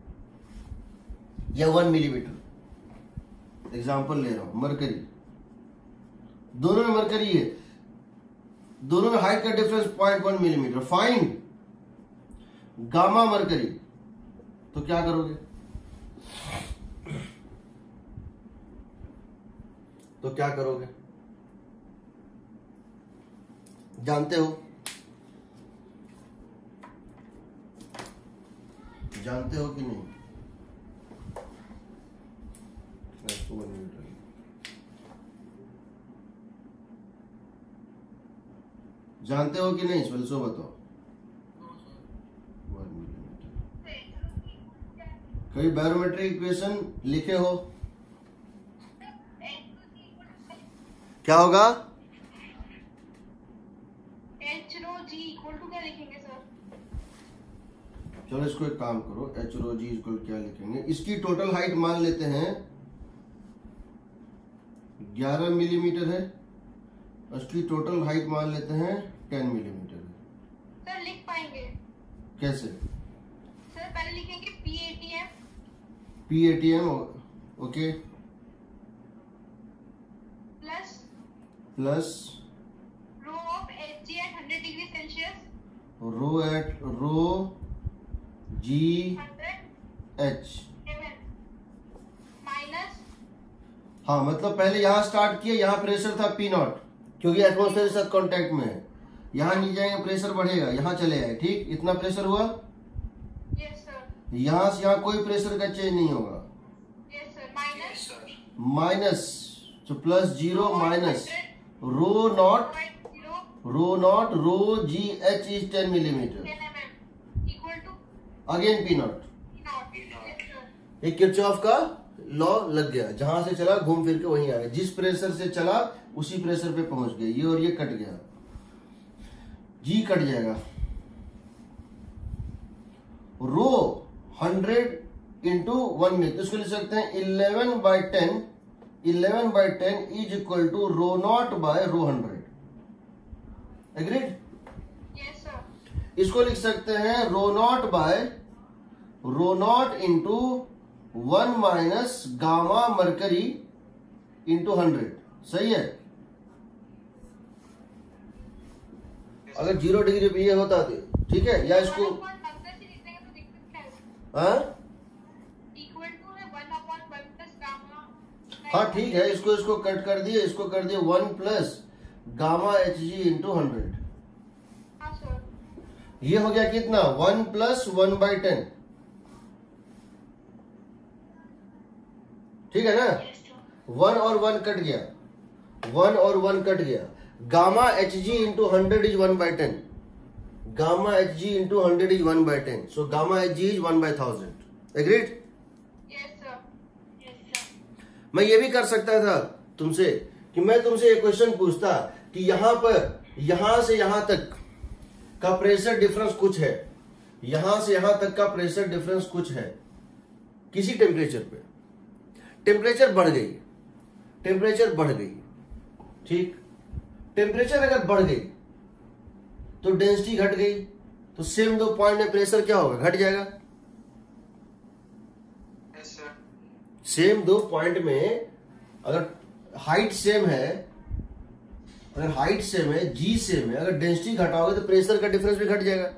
या वन मिलीमीटर। एग्जाम्पल ले रहा हूं, मरकरी, दोनों में मरकरी है, दोनों में हाइट का difference point one millimetre. Find gamma mercury, तो क्या करोगे? तो क्या करोगे? जानते हो? जानते हो कि नहीं? जानते हो कि नहीं? सो बताओ। कई बैरोमेट्रिक इक्वेशन लिखे हो? क्या होगा? H rho G equal to क्या लिखेंगे सर? चलो इसको एक काम करो, एच रो जी इक्वल क्या लिखेंगे? इसकी टोटल हाइट मान लेते हैं ग्यारह मिलीमीटर है, उसकी टोटल हाइट मान लेते हैं टेन मिलीमीटर है। सर लिख पाएंगे? कैसे? सर पहले लिखेंगे P A T M, P A T M, okay, plus plus rho of H G at hundred degree Celsius, rho at rho G hundred H, minus, हाँ मतलब पहले यहां स्टार्ट किया, यहां प्रेशर था पी नॉट, क्योंकि एटमॉस्फेयर के साथ कांटेक्ट में है, यहां नहीं जाएंगे प्रेशर बढ़ेगा, यहां चले आए, ठीक, इतना प्रेशर हुआ। Yes sir. यहां से यहां कोई प्रेशर का चेंज नहीं होगा। Yes sir. माइनस माइनस तो plus zero minus rho naught, rho naught rho G H is ten millimetre, ten M M equal to again P naught. Naught. Yes sir. एक Kirchhoff का law लग गया, जहां से चला घूम फिर के वहीं आ गया, जिस प्रेशर से चला उसी प्रेशर पे पहुंच गया, ये और ये कट गया, जी कट जाएगा। रो हंड्रेड इंटू वन में, तो इसको लिख सकते हैं eleven by ten, eleven by ten is equal to rho naught by rho hundred. Agreed? Yes sir. इसको लिख सकते हैं rho naught by rho naught into one minus gamma mercury into hundred. सही है? अगर जीरो डिग्री पे ये होता तो ठीक है, या इसको हाँ हाँ ठीक है, इसको इसको कट कर दिए, इसको कर दिए one plus gamma H G into hundred. ये हो गया कितना? One plus one by ten, ठीक है ना? वन और वन कट गया, वन और वन कट गया, gamma H G into hundred is one by ten, gamma H G into hundred is one by ten, so gamma H G is one by thousand. Agreed? मैं ये भी कर सकता था तुमसे कि मैं तुमसे एक क्वेश्चन पूछता कि यहां पर यहां से यहां तक का प्रेशर डिफरेंस कुछ है, यहां से यहां तक का प्रेशर डिफरेंस कुछ है किसी टेम्परेचर पे, टेम्परेचर बढ़ गई, टेम्परेचर बढ़ गई, ठीक, टेम्परेचर अगर बढ़ गई तो डेंसिटी घट गई, तो सेम दो पॉइंट में प्रेशर क्या होगा, घट जाएगा। सेम दो पॉइंट में अगर हाइट सेम है, अगर हाइट सेम है, जी सेम है, अगर डेंसिटी घटाओगे तो प्रेशर का डिफरेंस भी घट जाएगा।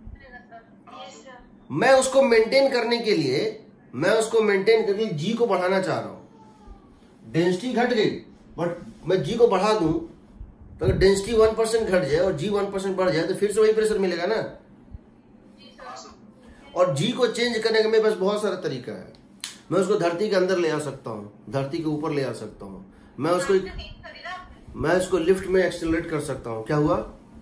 मैं उसको मेंटेन करने के लिए मैं उसको मेंटेन करके जी को बढ़ाना चाह रहा हूं। डेंसिटी घट गई बट मैं जी को बढ़ा दूं तो अगर डेंसिटी वन परसेंट घट जाए और जी वन परसेंट बढ़ जाए तो फिर से वही प्रेशर मिलेगा ना। और जी को चेंज करने का मेरे पास बहुत सारा तरीका है। मैं उसको धरती के अंदर ले आ सकता हूँ, धरती के ऊपर ले आ सकता हूँ, मैं उसको मैं उसको लिफ्ट में एक्सेलरेट कर सकता हूँ। क्या हुआ?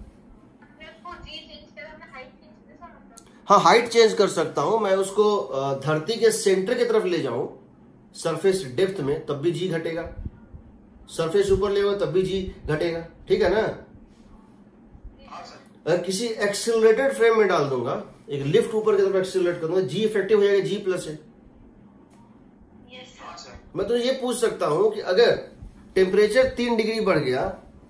हाँ, हाइट चेंज कर सकता हूँ। मैं उसको धरती के सेंटर की तरफ ले जाऊं, सरफेस डेप्थ में, तब भी जी घटेगा। सरफेस ऊपर ले तब भी जी घटेगा, ठीक है ना। अगर किसी एक्सेलरेटेड फ्रेम में डाल दूंगा, एक लिफ्ट ऊपर की तरफ एक्सेलरेट करूंगा, जी इफेक्टिव हो जाएगा, जी प्लस है। मैं तो ये पूछ सकता हूं कि अगर टेम्परेचर तीन डिग्री बढ़ गया,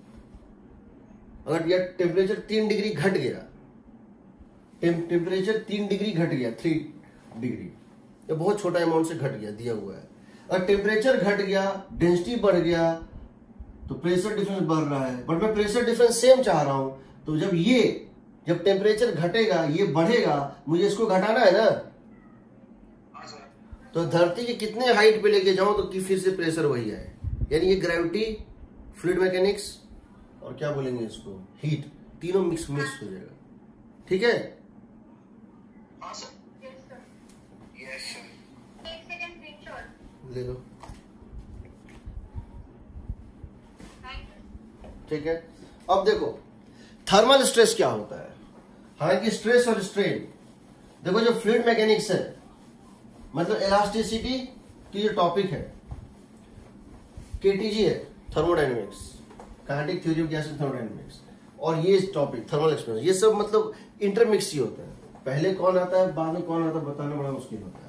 अगर या टेम्परेचर तीन डिग्री घट गया, टेम्परेचर तीन डिग्री घट गया, थ्री डिग्री, ये बहुत छोटा अमाउंट से घट गया, दिया हुआ है। अगर टेम्परेचर घट गया, डेंसिटी बढ़ गया, तो प्रेशर डिफरेंस बढ़ रहा है, बट मैं प्रेशर डिफरेंस सेम चाह रहा हूं। तो जब ये जब टेम्परेचर घटेगा, ये बढ़ेगा, मुझे इसको घटाना है ना। तो धरती के कितने हाइट पे लेके जाऊं तो कि फिर से प्रेशर वही आए। यानी ये ग्रेविटी, फ्लूइड मैकेनिक्स और क्या बोलेंगे इसको, हीट, तीनों मिक्स मिक्स हो जाएगा। ठीक है? ले लो, ठीक है। अब देखो थर्मल स्ट्रेस क्या होता है। हालांकि स्ट्रेस और स्ट्रेन, देखो जो फ्लूइड मैकेनिक्स है, मतलब इलास्टिसिटी की जो टॉपिक है, केटीजी है, thermodynamics, kinetic theory of gas and thermodynamics, और ये टॉपिक थर्मल एक्सपीरियंस, ये सब मतलब इंटरमिक्स ही होता है। पहले कौन आता है, बाद में कौन आता है, बताना बड़ा मुश्किल होता है।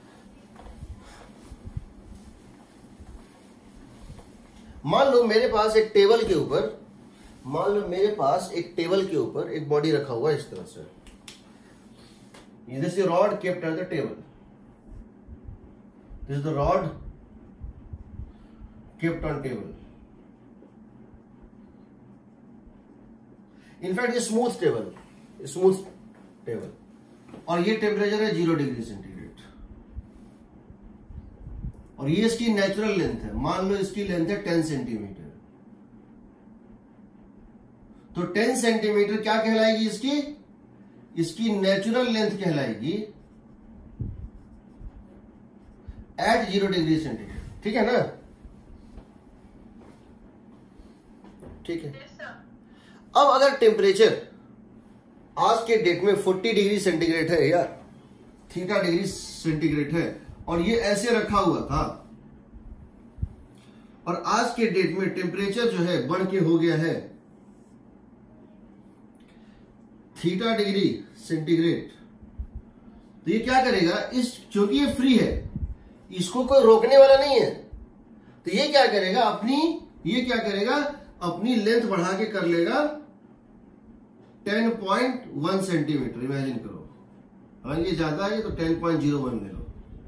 मान लो मेरे पास एक टेबल के ऊपर मान लो मेरे पास एक टेबल के ऊपर एक बॉडी रखा हुआ है इस तरह से। This is rod kept at the table, this is the rod kept on table. In fact ये स्मूथ टेबल, स्मूथ टेबल, और ये टेम्परेचर है जीरो डिग्री सेंटीग्रेड, और ये इसकी नेचुरल लेंथ है। मान लो इसकी लेंथ है टेन सेंटीमीटर, तो टेन सेंटीमीटर क्या कहलाएगी, इसकी इसकी नेचुरल लेंथ कहलाएगी एट जीरो डिग्री सेंटीग्रेड। ठीक है ना? ठीक है। अब अगर टेम्परेचर आज के डेट में फोर्टी डिग्री सेंटीग्रेड है या थीटा डिग्री सेंटीग्रेड है, और ये ऐसे रखा हुआ था, और आज के डेट में टेम्परेचर जो है बढ़ के हो गया है थीटा डिग्री सेंटीग्रेड, तो ये क्या करेगा, इस क्योंकि ये फ्री है, इसको कोई रोकने वाला नहीं है, तो ये क्या करेगा, अपनी ये क्या करेगा अपनी लेंथ बढ़ा के कर लेगा ten point one centimetre. Imagine करो, अगर ये ज्यादा है तो टेन पॉइंट जीरो वन ले लो।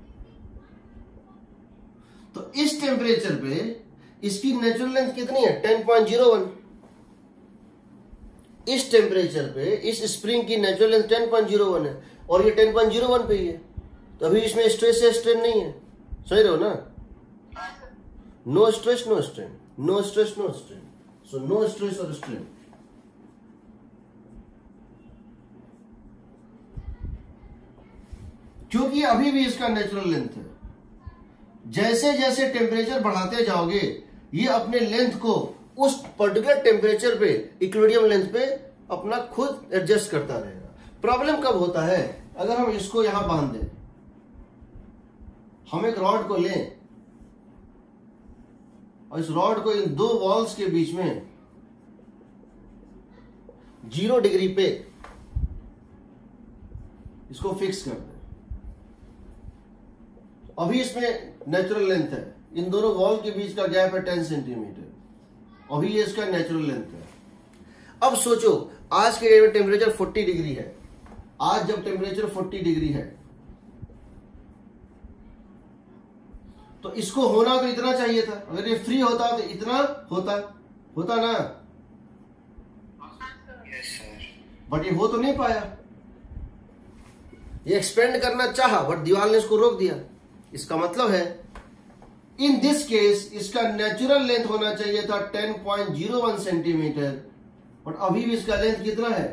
तो इस टेम्परेचर पे इसकी नेचुरल लेंथ कितनी है, टेन पॉइंट जीरो वन। इस टेम्परेचर पे इस स्प्रिंग की natural length ten point zero one है, और ये टेन पॉइंट जीरो वन पे ही है, तो अभी इसमें स्ट्रेस या स्ट्रेन नहीं है। सही रहो ना? No stress no strain, no stress no strain, so no stress और स्ट्रेन। क्योंकि अभी भी इसका नेचुरल लेंथ है। जैसे जैसे टेम्परेचर बढ़ाते जाओगे, ये अपने लेंथ को उस पर्टिकुलर टेम्परेचर पे, इक्विलिब्रियम लेंथ पे अपना खुद एडजस्ट करता रहेगा। प्रॉब्लम कब होता है, अगर हम इसको यहां बांध दें, हम एक रॉड को लें और इस रॉड को इन दो वॉल्स के बीच में जीरो डिग्री पे इसको फिक्स कर दें। अभी इसमें नेचुरल लेंथ है, इन दोनों वॉल के बीच का गैप है टेन सेंटीमीटर, अभी ये इसका नेचुरल लेंथ है। अब सोचो आज के डेट में टेम्परेचर फोर्टी डिग्री है, आज जब टेम्परेचर फोर्टी डिग्री है तो इसको होना तो इतना चाहिए था, अगर ये फ्री होता तो इतना होता होता ना, बट ये हो तो नहीं पाया। ये एक्सपेंड करना चाहा बट दीवार ने इसको रोक दिया। इसका मतलब है इन दिस केस इसका नेचुरल लेंथ होना चाहिए था ten point zero one centimetre, but अभी भी इसका लेंथ कितना है,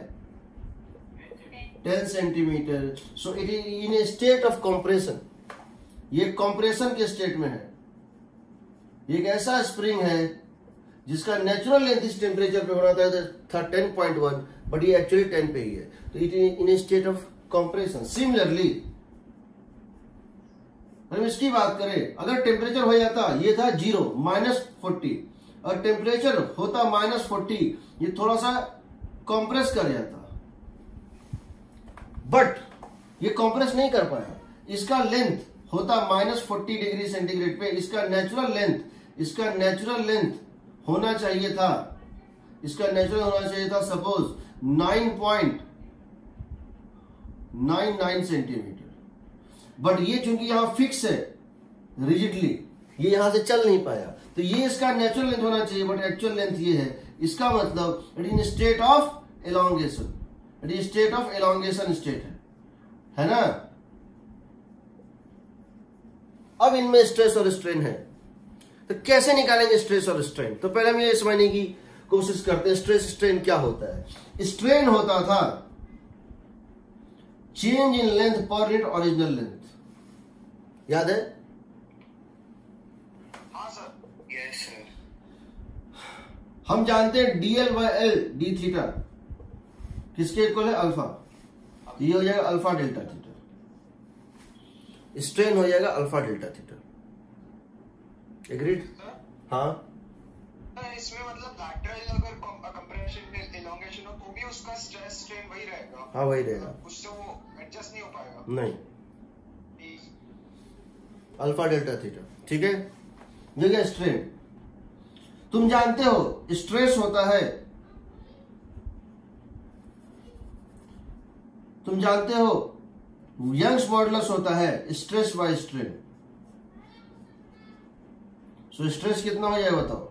ten centimetre. So it is in a state of compression, ये कंप्रेशन के स्टेट में है। ये एक ऐसा स्प्रिंग है जिसका नेचुरल लेंथ इस टेम्परेचर पे होना था टेन पॉइंट वन, बट ये एक्चुअली टेन पे ही है, तो it is in a state of compression. Similarly हम इसकी बात करें, अगर टेम्परेचर हो जाता ये था जीरो माइनस फोर्टी और टेम्परेचर होता माइनस फोर्टी, ये थोड़ा सा कंप्रेस कर जाता, बट ये कंप्रेस नहीं कर पाया। इसका लेंथ होता माइनस फोर्टी डिग्री सेंटीग्रेड पे, इसका नेचुरल लेंथ इसका नेचुरल लेंथ होना चाहिए था इसका नेचुरल होना चाहिए था suppose nine point nine nine centimetre, but ये चूंकि यहां फिक्स है रिजिडली, ये यहां से चल नहीं पाया, तो ये इसका नेचुरल लेंथ होना चाहिए, बट एक्चुअल लेंथ ये है। इसका मतलब it is state of elongation, it is state of elongation state है है ना। अब इनमें स्ट्रेस और स्ट्रेन है, तो कैसे निकालेंगे स्ट्रेस और स्ट्रेन। तो पहले हम ये समझने की कोशिश करते हैं स्ट्रेस स्ट्रेन क्या होता है। स्ट्रेन होता था change in length per unit original length, याद है? हाँ सर, यस सर। हम जानते हैं DL by L D theta किसके इक्वल है, अल्फा। ये हो जाएगा अल्फा डेल्टा थीटा, स्ट्रेन हो जाएगा अल्फा डेल्टा थीटा। एग्रीड? हाँ, इसमें मतलब लैटरल अगर कंप्रेशन एलोंगेशन हो तो भी उसका स्ट्रेस स्ट्रेन वही रहेगा। हाँ वही रहेगा, उससे वो एडजस्ट नहीं हो पाएगा। नहीं, अल्फा डेल्टा थीटा, ठीक है। ये क्या स्ट्रेन, तुम जानते हो स्ट्रेस होता है, तुम जानते हो यंग्स मॉडुलस होता है stress by strain. So stress कितना हो जाएगा बताओ,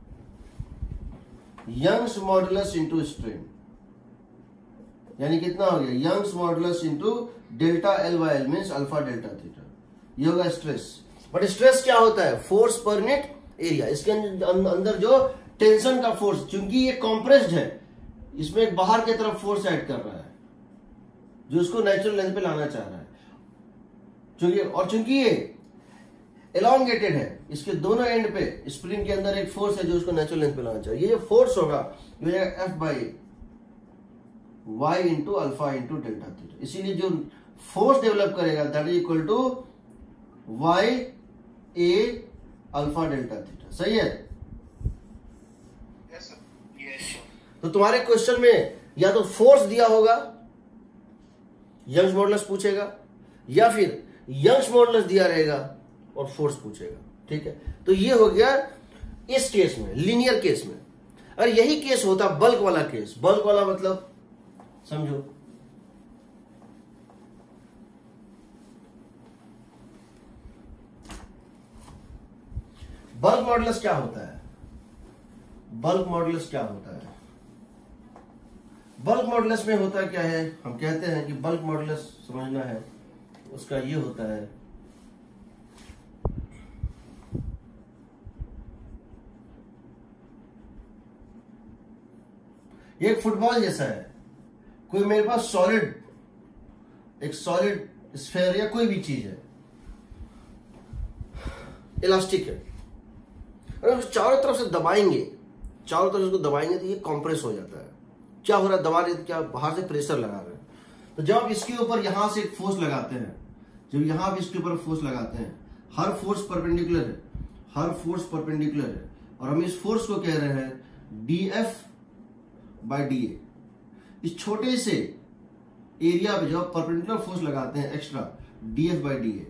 यंग्स मॉडुलस इंटू स्ट्रेन, यानी कितना हो गया, Young's modulus into delta L by L means alpha delta theta, ये होगा स्ट्रेस। बट स्ट्रेस क्या होता है, फोर्स पर यूनिट एरिया। इसके अंदर जो टेंशन का फोर्स, चूंकि ये कॉम्प्रेस्ड है, इसमें एक बाहर की तरफ फोर्स ऐड कर रहा है जो उसको नेचुरल लेंथ पे लाना चाह रहा है, चूंकि और चूंकि ये एलोंगेटेड है, इसके दोनों एंड पे स्प्रिंग के अंदर एक फोर्स है जो उसको नेचुरल लेंथ पे लाना चाहिए। ये जो फोर्स होगा ये हो जाएगा F by Y into alpha into delta theta. इसीलिए जो फोर्स डेवलप करेगा that is equal to Y A alpha delta theta. सही है? Yes sir, yes. तो तुम्हारे क्वेश्चन में या तो फोर्स दिया होगा, यंग्स मॉडुलस पूछेगा, या फिर यंग्स मॉडुलस दिया रहेगा और फोर्स पूछेगा, ठीक है। तो ये हो गया इस केस में, लीनियर केस में। अगर यही केस होता बल्क वाला केस, बल्क वाला मतलब समझो, बल्क मॉडुलस क्या होता है, बल्क मॉडुलस क्या होता है, बल्क मॉडुलस में होता क्या है, हम कहते हैं कि बल्क मॉडुलस समझना है उसका ये होता है, ये एक फुटबॉल जैसा है। कोई मेरे पास सॉलिड, एक सॉलिड स्फेयर या कोई भी चीज है, इलास्टिक है, अगर उसको चारों तरफ से दबाएंगे, चारों तरफ से उसको दबाएंगे तो ये कॉम्प्रेस हो जाता है। क्या हो रहा है, दबा रहे तो क्या बाहर से प्रेशर लगा रहे हैं। तो जब आप इसके ऊपर यहां से एक फोर्स लगाते हैं, जब यहां आप इसके ऊपर फोर्स लगाते हैं, हर फोर्स परपेंडिकुलर है, हर फोर्स परपेंडिकुलर है, और हम इस फोर्स को कह रहे हैं D F by D A. इस छोटे से एरिया पे जब आप परपेंडिकुलर फोर्स लगाते हैं extra, D F by D A,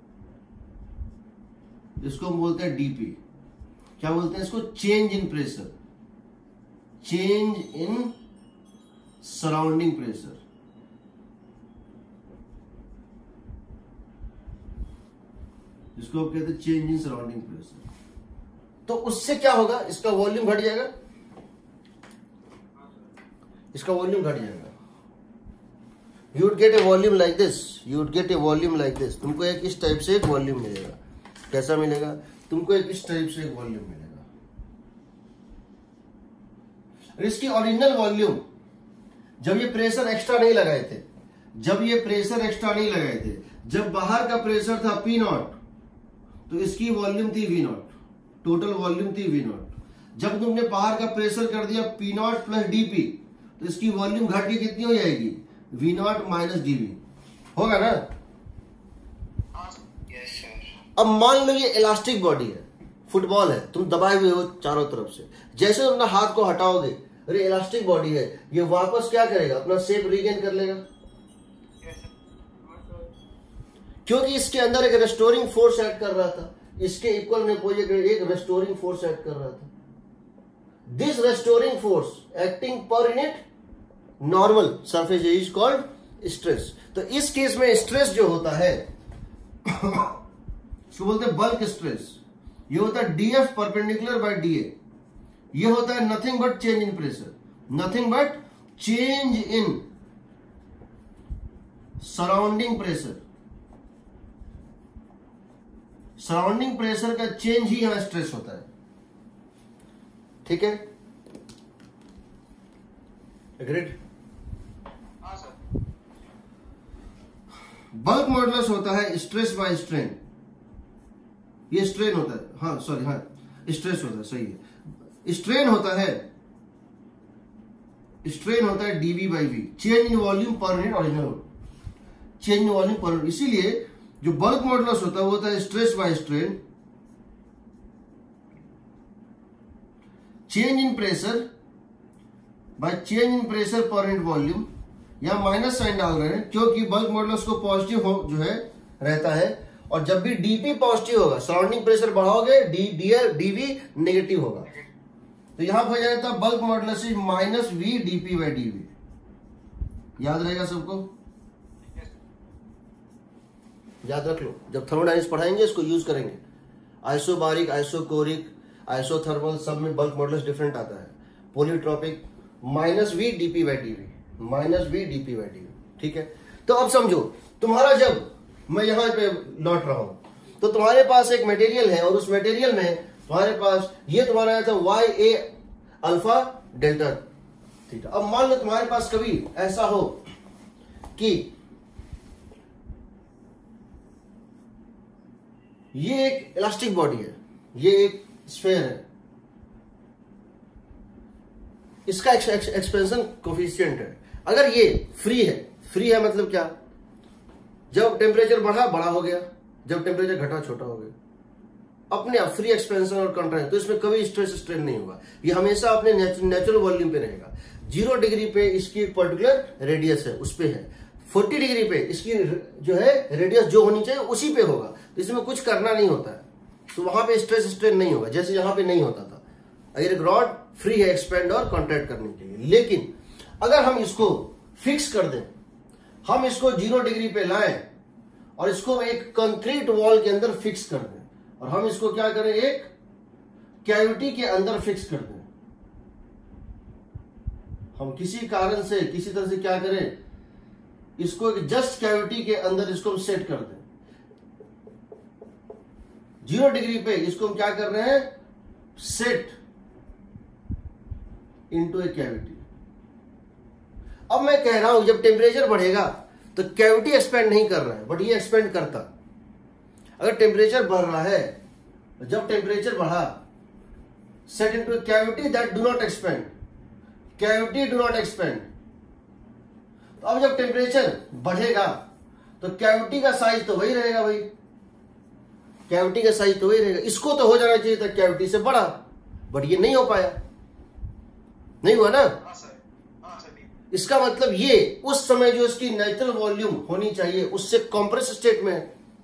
इसको हम बोलते हैं डीपी। क्या बोलते हैं इसको? Change in pressure, change in surrounding pressure. इसको आप कहते हैं चेंज इन सराउंडिंग प्रेशर। तो उससे क्या होगा, इसका वॉल्यूम घट जाएगा, इसका वॉल्यूम घट जाएगा। You would get a volume like this, you would get a volume like this. तुमको एक इस टाइप से एक वॉल्यूम मिलेगा। कैसा मिलेगा? तुमको एक इस टाइप से एक वॉल्यूम मिलेगा। इसकी ओरिजिनल वॉल्यूम, जब ये प्रेशर एक्स्ट्रा नहीं लगाए थे, जब ये प्रेशर एक्स्ट्रा नहीं लगाए थे, जब बाहर का प्रेशर था पी नॉट, तो इसकी वॉल्यूम थी वी नॉट, टोटल वॉल्यूम थी वी नॉट। जब तुमने बाहर का प्रेशर कर दिया पी नॉट प्लस डीपी, तो इसकी वॉल्यूम घट के कितनी हो जाएगी? V naught minus DV. होगा ना? अब मान लो ये इलास्टिक बॉडी है, फुटबॉल है, तुम दबाए हुए हो चारों तरफ से। जैसे तुम अपना हाथ को हटाओगे, अरे इलास्टिक बॉडी है, ये वापस क्या करेगा? अपना शेप रीगेन कर लेगा, क्योंकि इसके अंदर एक रेस्टोरिंग फोर्स ऐड कर रहा था, इसके इक्वल में कोई एक रेस्टोरिंग फोर्स ऐड कर रहा था। This restoring force acting per unit normal surface is called stress. तो इस केस में स्ट्रेस जो होता है इसको बोलते हैं बल्क स्ट्रेस। ये होता है D F perpendicular by D A. ये होता है nothing but change in pressure, nothing but change in surrounding pressure. Surrounding pressure का चेंज ही यहां स्ट्रेस होता है। ठीक है, एग्रीड? हाँ सर। बल्क मॉडुलस होता है स्ट्रेस बाय स्ट्रेन। ये स्ट्रेन होता है, हाँ सॉरी, हाँ स्ट्रेस होता है, सही है। स्ट्रेन होता है, स्ट्रेन होता है DV by V, change in volume per unit original, change in volume per unit. इसीलिए जो बल्क मॉडुलस होता है वो होता है stress by strain, change in pressure by change in pressure per unit volume. यहां माइनस साइन डाल रहे हैं क्योंकि बल्क मॉडुलस को पॉजिटिव हो जो है रहता है, और जब भी डीपी पॉजिटिव होगा, सराउंडिंग प्रेशर बढ़ाओगे, डी डी डीवी नेगेटिव होगा, तो यहां पर हो जाता है bulk modulus is minus V DP by DV. याद रहेगा सबको? याद रख लो, जब थर्मोडायनेमिक्स पढ़ाएंगे इसको यूज करेंगे। आइसोबारिक, आइसोकोरिक, आइसोथर्मल, सब में बल्क मॉडुलस डिफरेंट आता है। Polytropic minus V DP by DV, minus V DP by DV. ठीक है, तो अब समझो, तुम्हारा जब मैं यहां पे लौट रहा हूं तो तुम्हारे पास एक मटेरियल है, और उस मटेरियल में तुम्हारे पास ये तुम्हारा आया था Y A alpha delta theta. अब मान लो तुम्हारे पास कभी ऐसा हो कि ये एक इलास्टिक बॉडी है, ये एक स्फीयर है, इसका एक्सपेंशन कोफिशिएंट है। अगर ये फ्री है, फ्री है मतलब क्या? जब टेम्परेचर बढ़ा बड़ा हो गया, जब टेम्परेचर घटा छोटा हो गया, अपने आप फ्री एक्सपेंशन और कंट्राक्शन। तो इसमें कभी स्ट्रेस स्ट्रेन नहीं होगा, ये हमेशा अपने नेचुरल वॉल्यूम पे रहेगा। जीरो डिग्री पे इसकी पर्टिकुलर रेडियस है, उस पे है। फोर्टी डिग्री पे इसकी जो है रेडियस जो होनी चाहिए उसी पे होगा, तो इसमें कुछ करना नहीं होता है, तो वहां पे स्ट्रेस स्ट्रेन नहीं होगा, जैसे यहां पे नहीं होता था। अगर एक रॉड फ्री है एक्सपेंड और कॉन्ट्रैक्ट करने के लिए। लेकिन अगर हम इसको फिक्स कर दें, हम इसको जीरो डिग्री पे लाएं और इसको एक कंक्रीट वॉल के अंदर फिक्स कर दें, और हम इसको क्या करें, एक कैविटी के अंदर फिक्स कर दें। हम किसी कारण से, किसी तरह से क्या करें, इसको एक जस्ट कैविटी के अंदर इसको हम सेट कर दें। जीरो डिग्री पे इसको हम क्या कर रहे हैं, सेट इनटू ए कैविटी। अब मैं कह रहा हूं जब टेम्परेचर बढ़ेगा तो कैविटी एक्सपेंड नहीं कर रहा है, बट ये एक्सपेंड करता। अगर टेम्परेचर बढ़ रहा है, जब टेम्परेचर बढ़ा set into a cavity that do not expand. Cavity do not expand. तो अब जब टेम्परेचर बढ़ेगा तो कैविटी का साइज तो वही रहेगा भाई, कैविटी का साइज तो वही रहेगा। इसको तो हो जाना चाहिए था कैविटी से बड़ा, बट ये नहीं हो पाया, नहीं हुआ ना। हाँ सर, हाँ सर। इसका मतलब ये उस समय जो इसकी नेचुरल वॉल्यूम होनी चाहिए उससे कॉम्प्रेस स्टेट में है।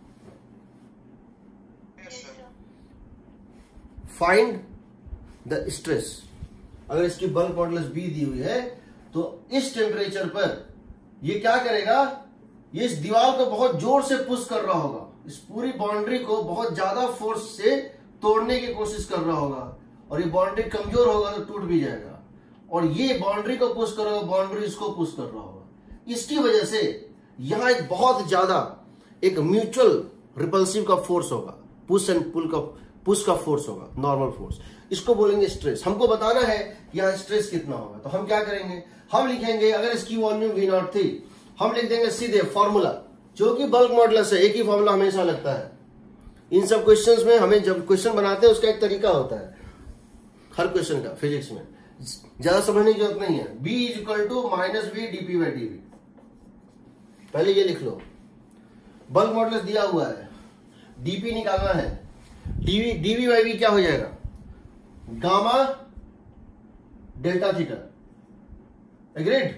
Find the stress. अगर इसकी बल्क मॉडुलस बी दी हुई है तो इस टेम्परेचर पर ये क्या करेगा, ये इस दीवार को बहुत जोर से पुश कर रहा होगा, इस पूरी बाउंड्री को बहुत ज्यादा फोर्स से तोड़ने की कोशिश कर रहा होगा, और ये बाउंड्री कमजोर होगा तो टूट भी जाएगा, और ये बाउंड्री को पुश करेगा, बाउंड्री इसको पुश कर रहा होगा। इसकी वजह से यहां एक बहुत ज्यादा एक म्यूचुअल रिपल्सिव का फोर्स होगा, पुश एंड पुल का, पुश का फोर्स होगा, नॉर्मल फोर्स। इसको बोलेंगे स्ट्रेस। हमको बताना है यहाँ स्ट्रेस कितना होगा, तो हम क्या करेंगे, हम लिखेंगे अगर इसकी वॉल्यूम वी नॉट थी, हम लिख देंगे सीधे फॉर्मूला, जो कि बल्क मॉडुलस है। एक ही फॉर्मूला हमेशा लगता है इन सब क्वेश्चंस में। हमें जब क्वेश्चन बनाते हैं उसका एक तरीका होता है हर क्वेश्चन का, फिजिक्स में ज्यादा समझने की जरूरत नहीं है। B is equal to minus V D P by D V. पहले ये लिख लो, बल्क मॉडुलस दिया हुआ है, डीपी निकालना है, डीवी डीवी बाई वी क्या हो जाएगा, gamma delta theta. Agreed?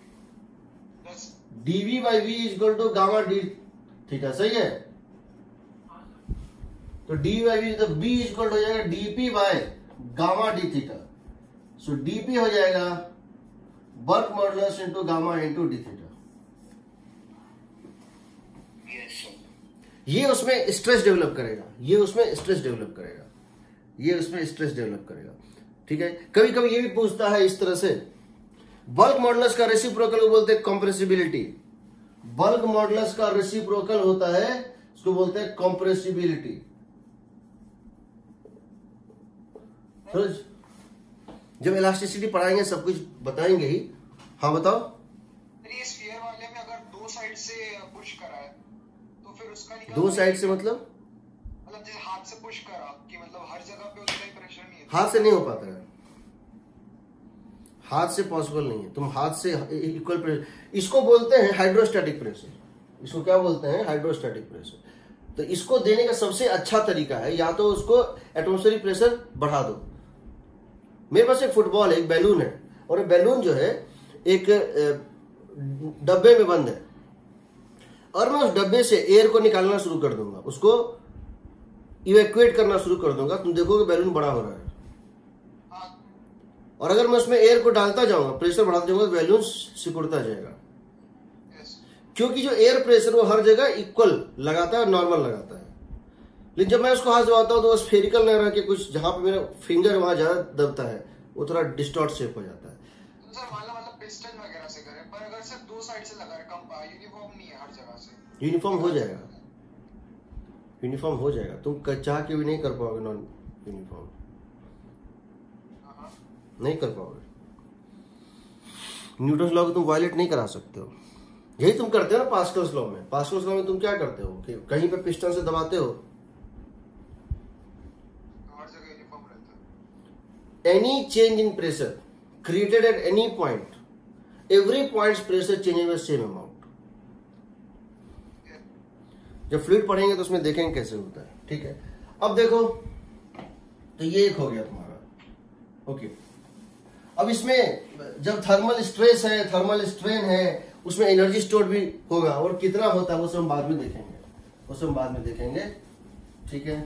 DV by V is equal to gamma D theta, सही है। तो डी बाई वी तो बी इज इक्वल हो जाएगा DP by gamma D theta. So DP हो जाएगा bulk modulus into gamma into D theta. ये उसमें स्ट्रेस डेवलप करेगा, ये उसमें स्ट्रेस डेवलप करेगा, ये उसमें स्ट्रेस डेवलप करेगा। ठीक है। कभी कभी ये भी पूछता है इस तरह से, बल्क मॉडुलस का रेसिप्रोकल को बोलते हैं कॉम्प्रेसिबिलिटी। बल्क मॉडुलस का रेसिप्रोकल होता है, इसको बोलते हैं कॉम्प्रेसिबिलिटी। जब इलास्टिसिटी पढ़ाएंगे सब कुछ बताएंगे ही। हाँ बताओ। ये स्फीयर वाले में अगर दो साइड से पुश करा है तो फिर उसका दो साइड से मतलब मतलब जैसे हाथ से पुश करा कि मतलब हर जगह पे उतना ही प्रेशर नहीं है। हाथ से नहीं हो पाता है, हाथ से पॉसिबल नहीं है। तुम हाथ से इक्वल प्रेशर, इसको बोलते हैं हाइड्रोस्टैटिक प्रेशर। इसको क्या बोलते हैं, हाइड्रोस्टैटिक प्रेशर। तो इसको देने का सबसे अच्छा तरीका है या तो उसको एटमॉस्फेरिक प्रेशर बढ़ा दो। मेरे पास एक फुटबॉल है, एक बैलून है, और बैलून जो है एक डब्बे में बंद है, और मैं उस डब्बे से एयर को निकालना शुरू कर दूंगा, उसको इवैक्यूएट करना शुरू कर दूंगा। तुम देखोगे बैलून बड़ा हो रहा है। और अगर मैं उसमें एयर को डालता जाऊंगा, प्रेशर बढ़ाता जाऊंगा, तो बैलून सिकुड़ता जाएगा। क्योंकि जो एयर प्रेशर वो हर जगह इक्वल लगाता है, नॉर्मल लगाता है। लेकिन जब मैं उसको हाथ दबाता हूं तो वो स्फेरिकल नहीं रह के कुछ जहां पे मेरा फिंगर वहां ज्यादा दबता है वो थोड़ा डिस्टॉर्ट शेप हो जाता है। तो सर मान लो मतलब पिस्टन वगैरह से करें, पर अगर सिर्फ दो साइड से लगा रहे, कम यूनिफॉर्म नहीं है हर जगह से। यूनिफॉर्म हो जाएगा, यूनिफॉर्म हो जाएगा। तुम चाह के भी नहीं कर पाओगे नॉन यूनिफॉर्म, नहीं कर पाओगे। न्यूटन्स लॉ को तुम वायलेट नहीं करा सकते हो। यही तुम करते हो ना पास्कल्स लॉ में। पास्कल्स लॉ में तुम क्या करते हो कि कहीं पे पिस्टन से दबाते हो, हर जगह यूनिफॉर्म रहता है। Any change in pressure created at any point, every point pressure changes with same amount. जब फ्लूइड पढ़ेंगे तो उसमें देखेंगे कैसे होता है। ठीक है। अब देखो, तो ये एक हो गया तुम्हारा। ओके। अब इसमें जब थर्मल स्ट्रेस है, थर्मल स्ट्रेन है, उसमें एनर्जी स्टोर भी होगा, और कितना होता है वो सब हम बाद में देखेंगे, वो सब हम बाद में देखेंगे। ठीक है।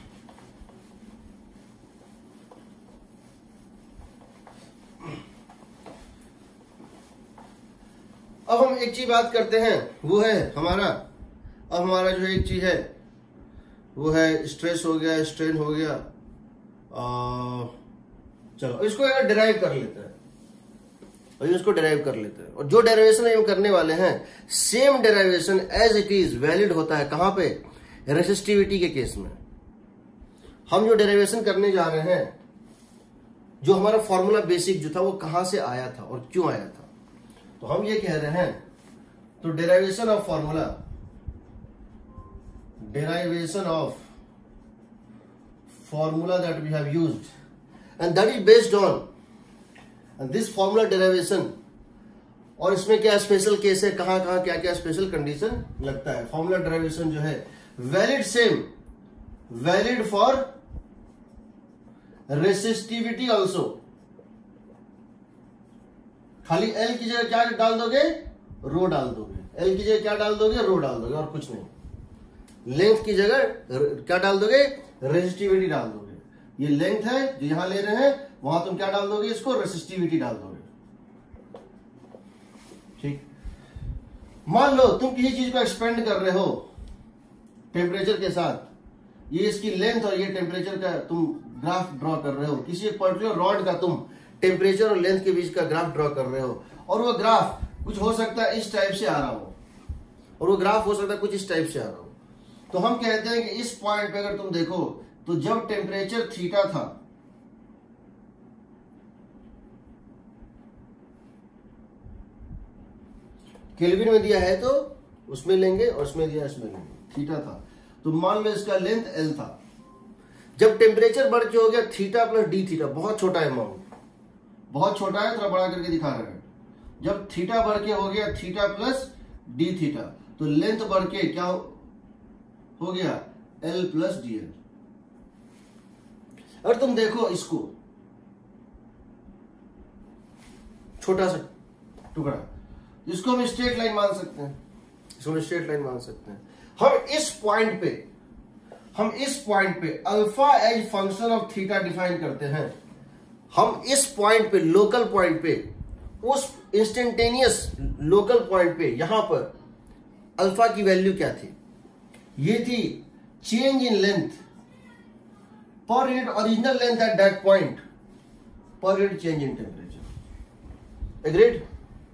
अब हम एक चीज बात करते हैं, वो है हमारा, अब हमारा जो एक चीज है वो है स्ट्रेस हो गया, स्ट्रेन हो गया। आ, चलो इसको एक डिराइव कर लेते हैं, और इसको डिराइव कर लेते हैं। और जो डेरिवेशन हम करने वाले हैं, same derivation as it is valid होता है कहां पे, रेसिस्टिविटी के केस में। हम जो डेरिवेशन करने जा रहे हैं, जो हमारा फॉर्मूला बेसिक जो था वो कहां से आया था और क्यों आया था, तो हम ये कह रहे हैं, तो derivation of formula, derivation of formula that we have used and that is based on this formula derivation. और इसमें क्या स्पेशल केस है, कहां कहां क्या क्या स्पेशल कंडीशन लगता है। फॉर्मूला डेरिवेशन जो है valid same, valid for resistivity also. खाली एल की जगह क्या डाल दोगे, रो डाल दोगे। एल की जगह क्या डाल दोगे, रो डाल दोगे और कुछ नहीं। लेंथ की जगह क्या डाल दोगे, रेसिस्टिविटी डाल दोगे। ये लेंथ है जो यहां ले रहे हैं, वहां तुम क्या डाल दोगे, इसको रेसिस्टिविटी डाल दोगे। ठीक, मान लो तुम किसी चीज को एक्सपेंड कर रहे हो टेम्परेचर के साथ, ये इसकी लेंथ और ये टेम्परेचर का तुम ग्राफ ड्रॉ कर रहे हो। किसी एक पर्टिकुलर रॉड का तुम टेम्परेचर और लेंथ के बीच का ग्राफ ड्रॉ कर रहे हो, और वो ग्राफ कुछ हो सकता है इस टाइप से आ रहा हो, और वो ग्राफ हो सकता है कुछ इस टाइप से आ रहा हो। तो हम कहते हैं कि इस पॉइंट पे अगर तुम देखो तो जब टेम्परेचर थीटा था, केल्विन में दिया है तो उसमें लेंगे, और उसमें दिया इसमें लेंगे। थीटा था तो मान लो इसका लेंथ एल था। जब टेम्परेचर बढ़ के हो गया थीटा प्लस डी थीटा, बहुत छोटा अमाउंट, बहुत छोटा है, थोड़ा बड़ा करके दिखा रहे हैं। जब थीटा बढ़ के हो गया थीटा प्लस डी थीटा, तो लेंथ बढ़ के क्या हो, हो गया एल प्लस डी एल। अगर तुम देखो इसको, छोटा सा टुकड़ा, इसको हम स्ट्रेट लाइन मान सकते हैं, इसको हम स्ट्रेट लाइन मान सकते हैं। हम इस पॉइंट पे हम इस पॉइंट पे alpha as function of theta define करते हैं। हम इस पॉइंट पे, लोकल पॉइंट पे, उस इंस्टेंटेनियस लोकल पॉइंट पे, यहां पर अल्फा की वैल्यू क्या थी, ये थी change in length per unit original length at that point per unit change in temperature. Agreed?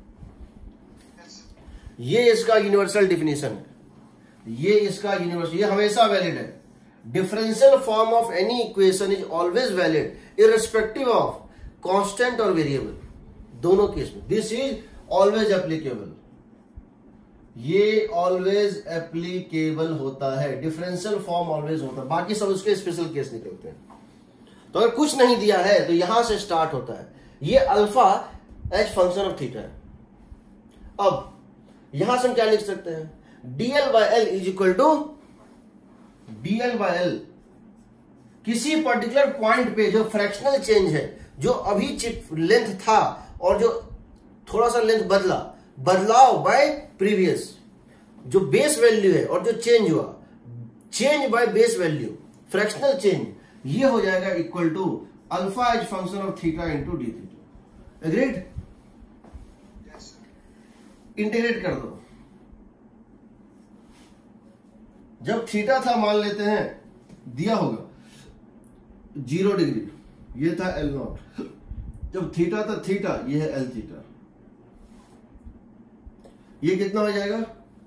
ये इसका यूनिवर्सल डिफिनेशन है, ये इसका यूनिवर्सल, ये हमेशा वैलिड है। Differential form of any equation is always valid irrespective of constant और variable, दोनों केस में। दिस इज ऑलवेज एप्लीकेबल, ये ऑलवेज एप्लीकेबल होता है। डिफरेंशियल फॉर्म ऑलवेज होता है, बाकी सब उसके स्पेशल केस निकलते हैं। तो अगर कुछ नहीं दिया है तो यहां से स्टार्ट होता है। ये alpha as function of theta है। अब यहां से हम क्या लिख सकते हैं, DL by L is equal to DL by L. किसी पर्टिकुलर पॉइंट पे जो फ्रैक्शनल चेंज है, जो अभी चिप लेंथ था और जो थोड़ा सा लेंथ बदला, बदलाव बाय प्रीवियस, जो बेस वैल्यू है और जो चेंज हुआ, change by base value, fractional change, ये हो जाएगा equal to alpha as function of theta into D theta. Agreed? Integrate कर दो। जब थीटा था मान लेते हैं, दिया होगा जीरो डिग्री, ये था एल नॉट। जब थीटा था थीटा, ये है एल थीटा। ये कितना हो जाएगा,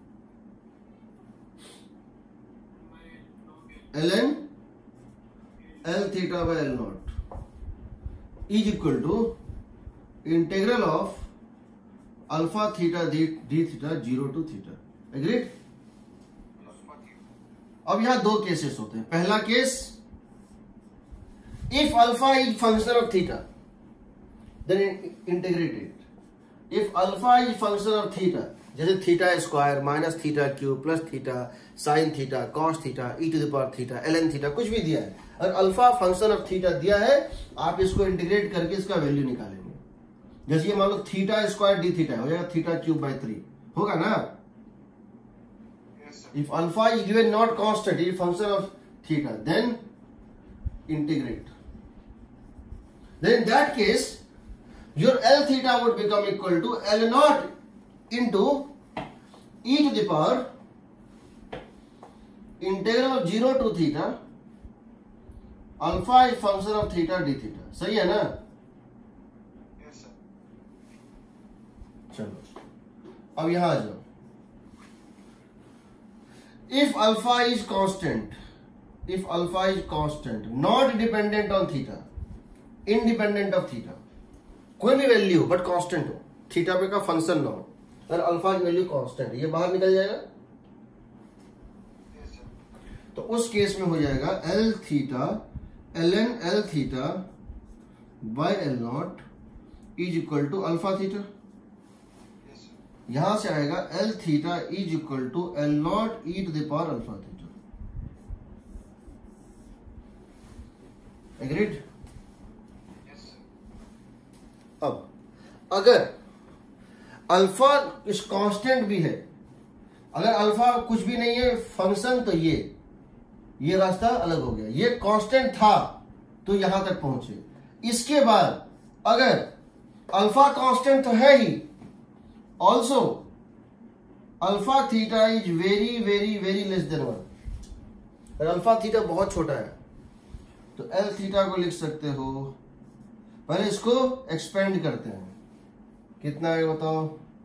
L N L theta by L naught is equal to integral of alpha theta D theta zero to theta. Agreed? अब यहां दो केसेस होते हैं। पहला case, if alpha is function of theta then integrate it. If alpha is function of theta, जैसे theta square minus theta cube plus theta sine theta cos theta E to the power theta L N theta, कुछ भी दिया है। अगर alpha function of theta दिया है, आप इसको इंटीग्रेट करके इसका वैल्यू निकालेंगे। जैसे ये मान लो थीटा स्क्वायर डी थीटा हो जाएगा थीटा क्यूब बाय थ्री, होगा ना? If alpha is given not constant, is function of theta, then integrate. Then in that case your L theta would become equal to L naught into e to the power integral of zero to theta alpha is function of theta d theta। सही है ना? Yes, sir. चलो अब यहां आ जाओ। If alpha is constant, if alpha is constant, not dependent on theta, independent of theta, कोई भी value but constant हो, थीटा पे का फंक्शन ना हो, अगर अल्फा की वैल्यू कांस्टेंट, ये बाहर निकल जाएगा। Yes, sir. तो उस केस में हो जाएगा L theta L N L theta by L naught is equal to alpha theta. Yes sir. यहां से आएगा L theta is equal to L naught E to the power alpha theta. Agreed? Yes sir. अब अगर alpha इस constant भी है, अगर alpha कुछ भी नहीं है फंक्शन, तो ये ये रास्ता अलग हो गया। ये कांस्टेंट था तो यहां तक पहुंचे। इसके बाद अगर अल्फा कांस्टेंट तो है ही, also alpha theta is very very very less than one. अगर अल्फा थीटा बहुत छोटा है तो एल थीटा को लिख सकते हो, पहले इसको एक्सपेंड करते हैं, कितना है बताओ?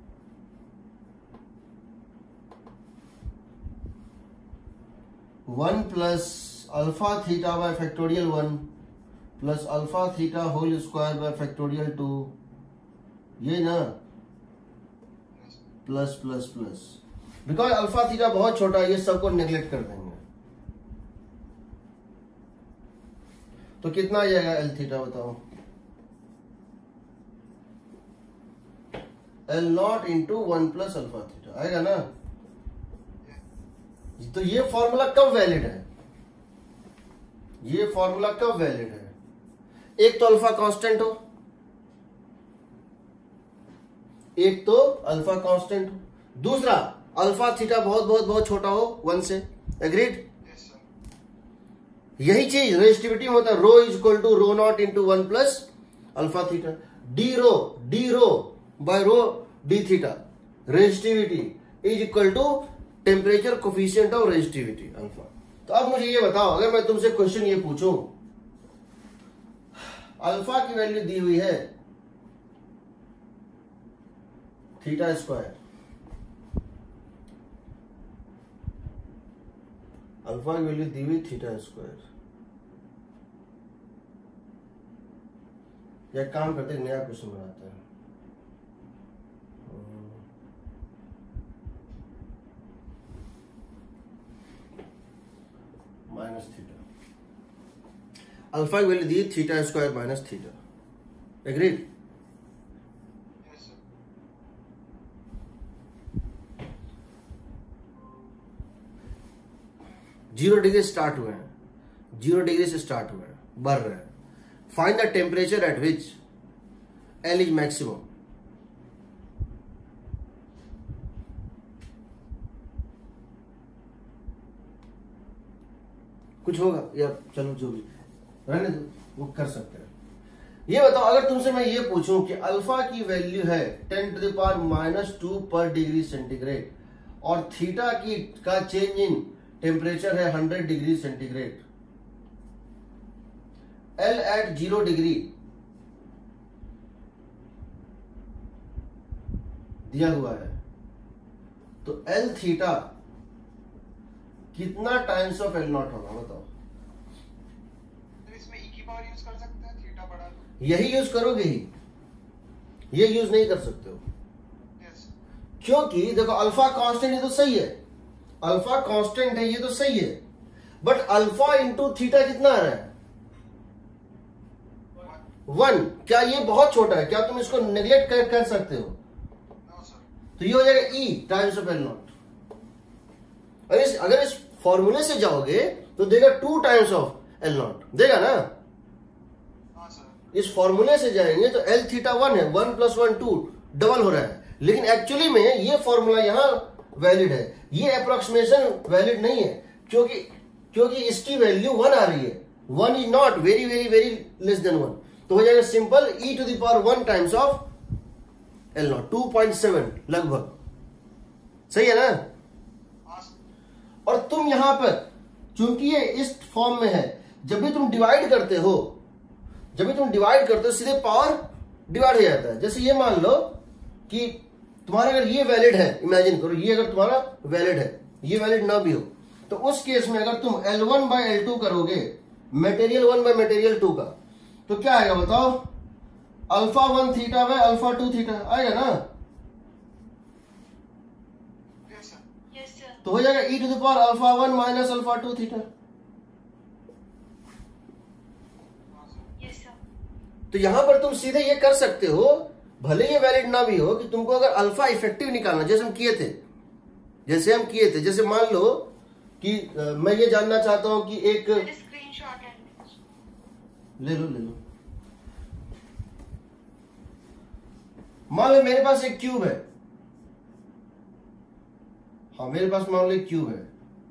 One plus alpha theta by factorial one plus alpha theta whole square by factorial two, ये ना, plus plus plus. Because alpha theta बहुत छोटा है, ये सबको नेग्लेक्ट कर देंगे। तो कितना आ जाएगा एल थीटा बताओ? L naught into one plus alpha theta आएगा ना। तो ये फॉर्मूला कब वैलिड है? ये फॉर्मूला कब वैलिड है? एक तो अल्फा कांस्टेंट हो, एक तो अल्फा कांस्टेंट हो, दूसरा अल्फा थीटा बहुत बहुत बहुत छोटा हो वन से। एग्रीड? Yes sir. यही चीज रेजिस्टिविटी में होता है। Rho is equal to rho naught into one plus alpha theta. D rho D rho by rho D theta, resistivity is equal to temperature coefficient of resistivity alpha. तो अब मुझे ये बताओ, अगर मैं तुमसे क्वेश्चन ये पूछूं, अल्फा की वैल्यू दी हुई है थीटा स्क्वायर, अल्फा की वैल्यू दी हुई थीटा स्क्वायर, या काम करते हैं नया क्वेश्चन बनाते हैं। माइनस थीटा, अल्फा की वैल्यू दी theta square minus theta. Agreed? Yes sir. Zero degree start हुए हैं, जीरो डिग्री से स्टार्ट हुए हैं, बढ़ रहे हैं। Find the temperature at which L is maximum. कुछ होगा या चलो जो भी रहने दो, वो कर सकते हैं। ये बताओ, अगर तुमसे मैं ये पूछूं कि अल्फा की वैल्यू है ten to the power minus two per degree centigrade और थीटा की का चेंज इन टेम्परेचर है hundred degree centigrade, L at zero degree दिया हुआ है, तो एल थीटा कितना टाइम्स ऑफ एल नॉट होगा बताओ? तो इसमें ई की पावर यूज कर सकते हैं, थीटा बढ़ा दो। यही यूज करोगे ही, ये यूज नहीं कर सकते हो। यस। क्योंकि देखो अल्फा कांस्टेंट ये तो सही है, अल्फा कांस्टेंट है ये तो सही है, बट अल्फा इंटू थीटा कितना आ रहा है? वन। क्या ये बहुत छोटा है? क्या तुम इसको नेग्लेक्ट कर, कर सकते हो? No sir. तो ये हो जाएगा E times of L naught. और इस अगर इस फॉर्मूले से जाओगे तो देगा two times of L naught देगा ना। हाँ सर। इस फॉर्मूले से जाएंगे तो एल थीटा वन है, one plus one two, double हो रहा है। लेकिन एक्चुअली में ये फॉर्मूला यहां वैलिड है, ये अप्रोक्सीमेशन वैलिड नहीं है, क्योंकि क्योंकि इसकी वैल्यू वन आ रही है। One is not very very very less than one, तो हो जाएगा simple E to the power one times of L naught, two point seven लगभग। सही है ना? हाँ सर। और तुम यहां पर चूंकि ये इस फॉर्म में है, जब भी तुम डिवाइड करते हो जब भी तुम डिवाइड करते हो सीधे पावर डिवाइड हो जाता है। जैसे ये मान लो कि तुम्हारा अगर ये वैलिड है, इमेजिन करो ये अगर तुम्हारा वैलिड है, ये वैलिड ना भी हो, तो उस केस में अगर तुम L one by L two करोगे material one by material two का, तो क्या आएगा बताओ? Alpha one theta by alpha two theta आएगा ना। Yes sir. Yes sir. तो हो जाएगा E to the power alpha one minus alpha two theta. हाँ सर। Yes sir. तो यहां पर तुम सीधे ये कर सकते हो, भले ये वैलिड ना भी हो, कि तुमको अगर अल्फा इफेक्टिव निकालना, जैसे हम किए थे जैसे हम किए थे जैसे मान लो कि आ, मैं ये जानना चाहता हूं कि एक स्क्रीनशॉट है। ले लो ले लो मान लो मेरे पास एक क्यूब है, हाँ मेरे पास मान लो एक क्यूब है,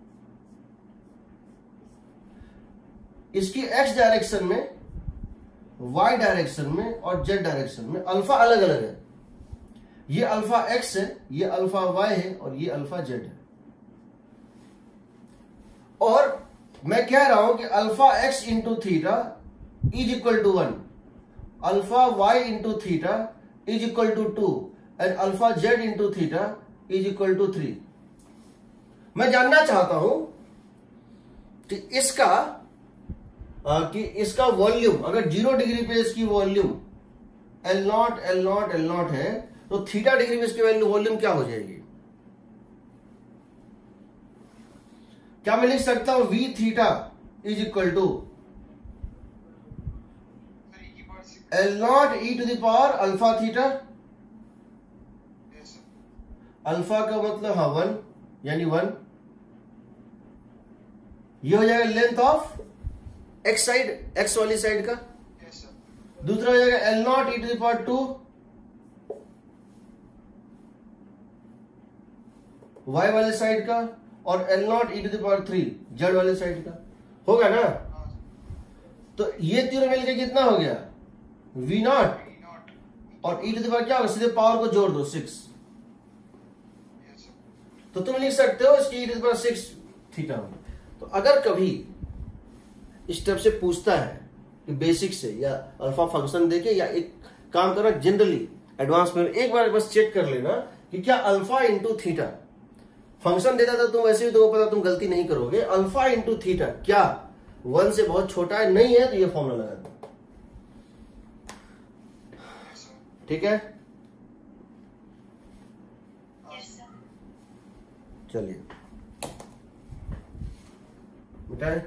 इसकी एक्स डायरेक्शन में, वाई डायरेक्शन में और जेड डायरेक्शन में अल्फा अलग अलग है। ये अल्फा एक्स है, ये अल्फा वाई है और ये अल्फा जेड है। और मैं कह रहा हूं कि alpha X into theta is equal to one, alpha Y into theta is equal to two and alpha Z into theta is equal to three. मैं जानना चाहता हूं कि इसका आ, कि इसका वॉल्यूम, अगर जीरो डिग्री पे इसकी volume L naught L naught L naught है, तो थीटा डिग्री में इसकी वैल्यू वॉल्यूम क्या हो जाएगी? क्या मैं लिख सकता हूं V theta is equal to L naught E to the power alpha theta? Alpha का मतलब हाँ वन, यानी वन। ये हो जाएगा length of X side, X वाली साइड का। दूसरा हो जाएगा L naught E to the power two Y वाले साइड का, और L naught E to the power three Z वाले साइड का। होगा ना? तो ये तीनों मिलकर कितना हो गया? वी नॉट, और ई टू द पावर क्या होगा? सीधे पावर को जोड़ दो, सिक्स। तो तुम लिख सकते हो इसकी E to the power six theta होगा। तो अगर कभी इस टाइप से पूछता है कि बेसिक से या अल्फा फंक्शन देके, या एक काम करना जनरली एडवांस में एक बार बस चेक कर लेना कि क्या अल्फा इंटू थीटा फंक्शन देता था, तुम वैसे भी तुमको पता, तुम गलती नहीं करोगे। अल्फा इंटू थीटा क्या वन से बहुत छोटा है? नहीं है तो ये फॉर्मूला लगा दो, ठीक है? चलिए मिटाए।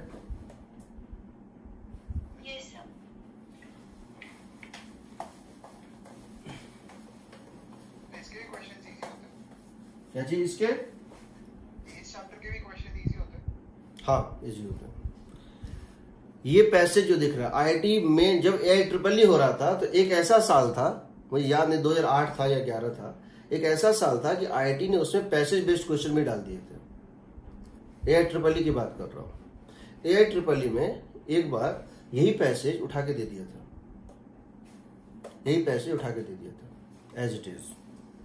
क्या चीज? इसके इस चैप्टर के भी क्वेश्चन इजी होते हैं। हाँ इजी होते हैं। ये पैसेज जो दिख रहा है आईआईटी में, जब ए आई ट्रिपल ई हो रहा था तो एक ऐसा साल था, मुझे याद नहीं दो हज़ार आठ था या ग्यारह था, एक ऐसा साल था कि आईआईटी ने उसमें पैसेज बेस्ड क्वेश्चन भी डाल दिए थे। ए आई ट्रिपल ई की बात कर रहा हूं। ए आई ट्रिपल ई में एक बार यही पैसेज उठा के दे दिया था, यही पैसेज उठा के दे दिया था एज इट इज।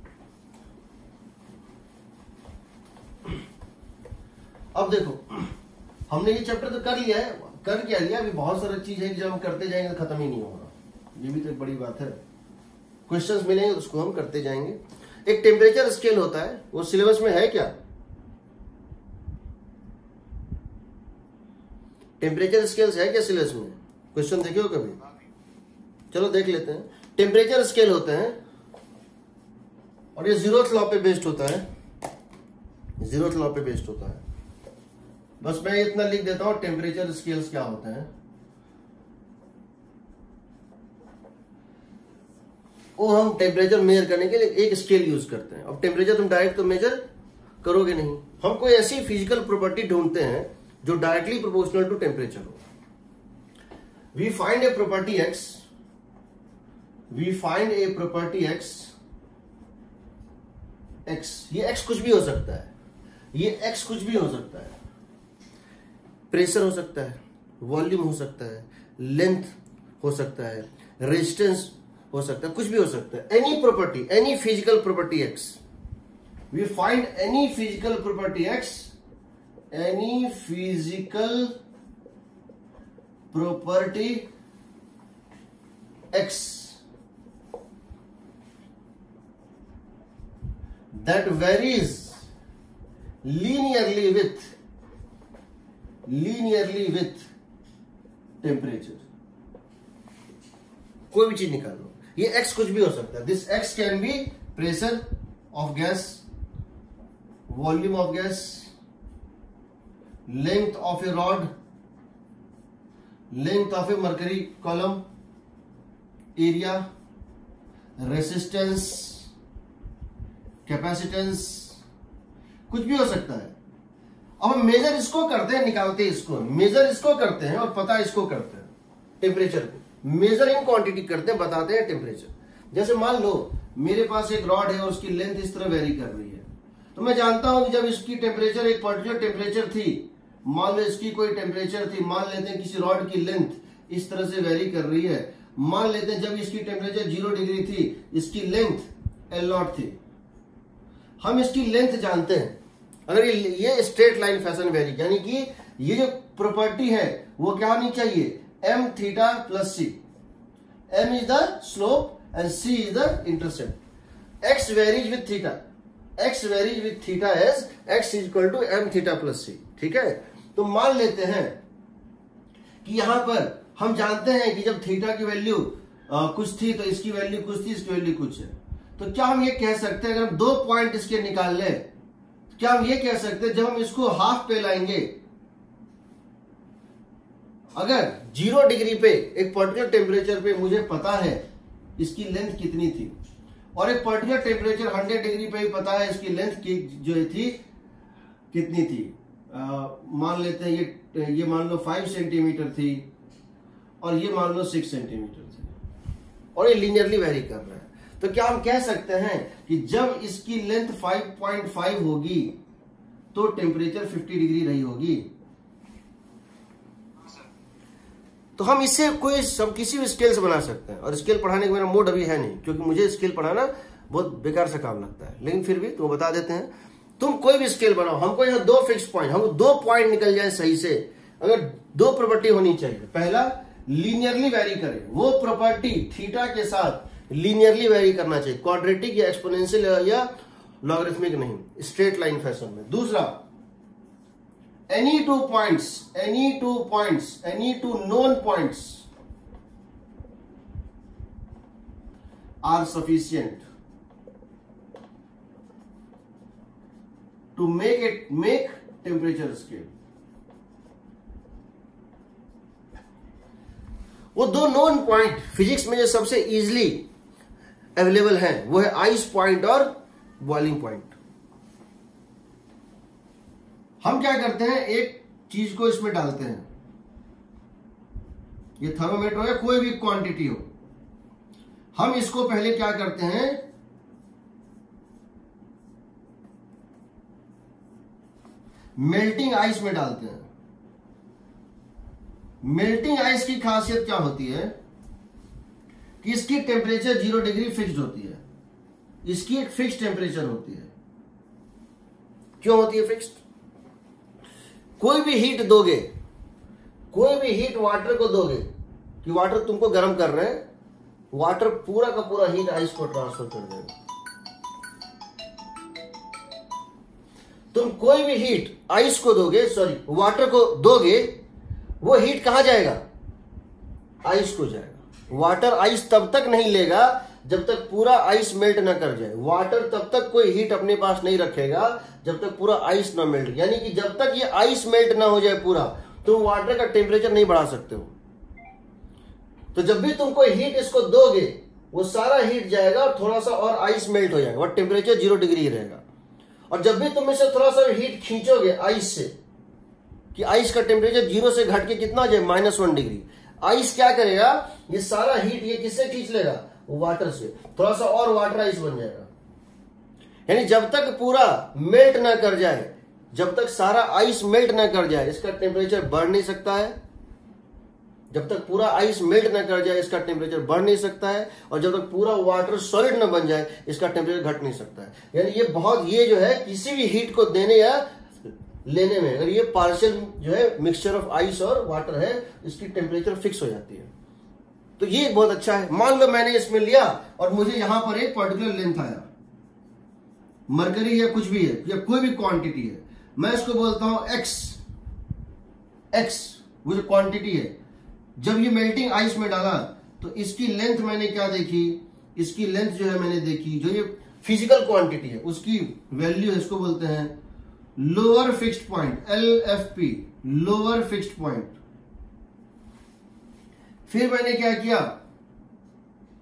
अब देखो हमने ये चैप्टर तो कर लिया है, कर क्या लिया, अभी बहुत सारी चीज है कि जब हम करते जाएंगे तो खत्म ही नहीं होगा। ये भी तो एक बड़ी बात है। क्वेश्चंस मिलेंगे उसको हम करते जाएंगे। एक टेम्परेचर स्केल होता है, वो सिलेबस में है क्या? टेम्परेचर स्केल्स है क्या सिलेबस में? क्वेश्चन देखे हो कभी? चलो देख लेते हैं। टेम्परेचर स्केल होते हैं और ये जीरोथ लॉ पे बेस्ड होता है, जीरोथ लॉ पे बेस्ड होता है। बस मैं इतना लिख देता हूं, टेम्परेचर स्केल्स क्या होते हैं। वो हम टेम्परेचर मेजर करने के लिए एक स्केल यूज करते हैं। अब टेम्परेचर तुम डायरेक्ट तो मेजर करोगे नहीं, हम कोई ऐसी फिजिकल प्रॉपर्टी ढूंढते हैं जो डायरेक्टली प्रोपोर्शनल टू टेम्परेचर हो। We find a property X, we find a property X, X ये एक्स कुछ भी हो सकता है, ये एक्स कुछ भी हो सकता है, प्रेशर हो सकता है, वॉल्यूम हो सकता है, लेंथ हो सकता है, रेजिस्टेंस हो सकता है, कुछ भी हो सकता है। Any property, any physical property X, we find any physical property X, any physical property X that varies linearly with linearly with temperature। कोई भी चीज निकाल लो, ये x कुछ भी हो सकता है। This x can be pressure of gas, volume of gas, length of a rod, length of a mercury column, area, resistance, capacitance, कुछ भी हो सकता है। अब हम मेजर इसको करते हैं, निकालते हैं इसको, मेजर इसको करते हैं और पता इसको करते हैं, टेम्परेचर को मेजर इन क्वांटिटी करते हैं, बताते हैं टेम्परेचर। जैसे मान लो मेरे पास एक रॉड है और उसकी लेंथ इस तरह वेरी कर रही है, तो मैं जानता हूं कि जब इसकी टेम्परेचर एक पर्टिकुलर टेम्परेचर थी, मान लो इसकी कोई टेम्परेचर थी, मान लेते हैं किसी रॉड की लेंथ इस तरह से वेरी कर रही है, मान लेते हैं जब इसकी टेम्परेचर जीरो डिग्री थी, इसकी लेंथ एल नॉट थी। हम इसकी लेंथ जानते हैं, अगर ये, ये स्ट्रेट लाइन फैशन वेरी, यानी कि ये जो प्रॉपर्टी है वो क्या होनी चाहिए, M theta plus C. M is the slope and C is the intercept. X varies with theta, X varies with theta as X is equal to M theta plus C. ठीक है, तो मान लेते हैं कि यहां पर हम जानते हैं कि जब थीटा की वैल्यू कुछ थी तो इसकी वैल्यू कुछ थी, इसकी वैल्यू कुछ है। तो क्या हम ये कह सकते हैं, अगर हम दो पॉइंट इसके निकाल लें, क्या हम ये कह सकते हैं जब हम इसको हाफ पे लाएंगे, अगर जीरो डिग्री पे एक पर्टिकुलर टेम्परेचर पे मुझे पता है इसकी लेंथ कितनी थी, और एक पर्टिकुलर टेम्परेचर हंड्रेड डिग्री पे ही पता है इसकी लेंथ की जो थी कितनी थी, आ, मान लेते हैं ये ये मान लो फाइव सेंटीमीटर थी और ये मान लो सिक्स सेंटीमीटर थी, और ये लीनियरली वेरी कर रहा है। तो क्या हम कह सकते हैं कि जब इसकी लेंथ फाइव पॉइंट फाइव होगी तो टेम्परेचर फिफ्टी डिग्री रही होगी। तो हम इससे कोई सब किसी भी स्केल से बना सकते हैं, और स्केल पढ़ाने का मेरा मूड अभी है नहीं, क्योंकि मुझे स्केल पढ़ाना बहुत बेकार सा काम लगता है, लेकिन फिर भी तुम बता देते हैं। तुम कोई भी स्केल बनाओ, हमको यहाँ दो फिक्स पॉइंट, हमको दो पॉइंट निकल जाए सही से। अगर दो प्रॉपर्टी होनी चाहिए, पहला लीनियरली वेरी करे, वो प्रॉपर्टी थीटा के साथ लीनियरली वेरी करना चाहिए, क्वाड्रेटिक या एक्सपोनेंशियल या लॉगरिथमिक नहीं, स्ट्रेट लाइन फैशन में। दूसरा, any two points, any two points, any two known points are sufficient to make it make temperature scale. वो दो नोन पॉइंट फिजिक्स में जो सबसे इजीली अवेलेबल है वो है आइस पॉइंट और बॉइलिंग पॉइंट। हम क्या करते हैं, एक चीज को इसमें डालते हैं, ये थर्मोमीटर हो या कोई भी क्वांटिटी हो, हम इसको पहले क्या करते हैं, मेल्टिंग आइस में डालते हैं। मेल्टिंग आइस की खासियत क्या होती है कि इसकी टेम्परेचर जीरो डिग्री फिक्स्ड होती है, इसकी एक फिक्स टेम्परेचर होती है। क्यों होती है फिक्स्ड? कोई भी हीट दोगे, कोई भी हीट वाटर को दोगे कि वाटर तुमको गर्म कर रहे हैं, वाटर पूरा का पूरा हीट आइस को ट्रांसफर कर देगा। तुम कोई भी हीट आइस को दोगे, सॉरी वाटर को दोगे, वो हीट कहां जाएगा, आइस को जाएगा। वाटर आइस तब तक नहीं लेगा जब तक पूरा आइस मेल्ट ना कर जाए। वाटर तब तक कोई हीट अपने पास नहीं रखेगा जब तक पूरा आइस ना मेल्ट, यानी कि जब तक ये आइस मेल्ट ना हो जाए पूरा, तुम वाटर का टेम्परेचर नहीं बढ़ा सकते हो। तो जब भी तुम कोई हीट इसको दोगे, वो सारा हीट जाएगा और थोड़ा सा और आइस मेल्ट हो जाएगा और टेम्परेचर जीरो डिग्री रहेगा। और जब भी तुम इसे थोड़ा सा हीट खींचोगे आइस से, कि आइस का टेम्परेचर जीरो से घट के कितना हो जाए, माइनस वन डिग्री, आइस क्या करेगा, ये सारा हीट ये किससे खींच लेगा, वाटर से, थोड़ा सा और वाटर आइस बन जाएगा। यानी जब तक पूरा मेल्ट ना कर जाए, जब तक सारा आइस मेल्ट ना कर जाए, इसका टेम्परेचर बढ़ नहीं सकता है। जब तक पूरा आइस मेल्ट ना कर जाए, इसका टेम्परेचर बढ़ नहीं सकता है। और जब तक पूरा वाटर सॉलिड ना बन जाए, इसका टेम्परेचर घट नहीं सकता है। यानी ये बहुत, ये जो है किसी भी हीट को देने या लेने में, अगर ये पार्शियल जो है मिक्सचर ऑफ आइस और वाटर है, इसकी टेम्परेचर फिक्स हो जाती है। तो ये बहुत अच्छा है। मान लो मैंने इसमें लिया और मुझे यहां पर एक पर्टिकुलर लेंथ आया, मरकरी या कुछ भी है या कोई भी क्वांटिटी है, मैं इसको बोलता हूं एक्स। एक्स वो जो क्वांटिटी है, जब ये मेल्टिंग आइस में डाला तो इसकी लेंथ मैंने क्या देखी, इसकी लेंथ जो है मैंने देखी, जो ये फिजिकल क्वांटिटी है उसकी वैल्यू, इसको बोलते हैं lower fixed point, L F P, lower fixed point. फिर मैंने क्या किया,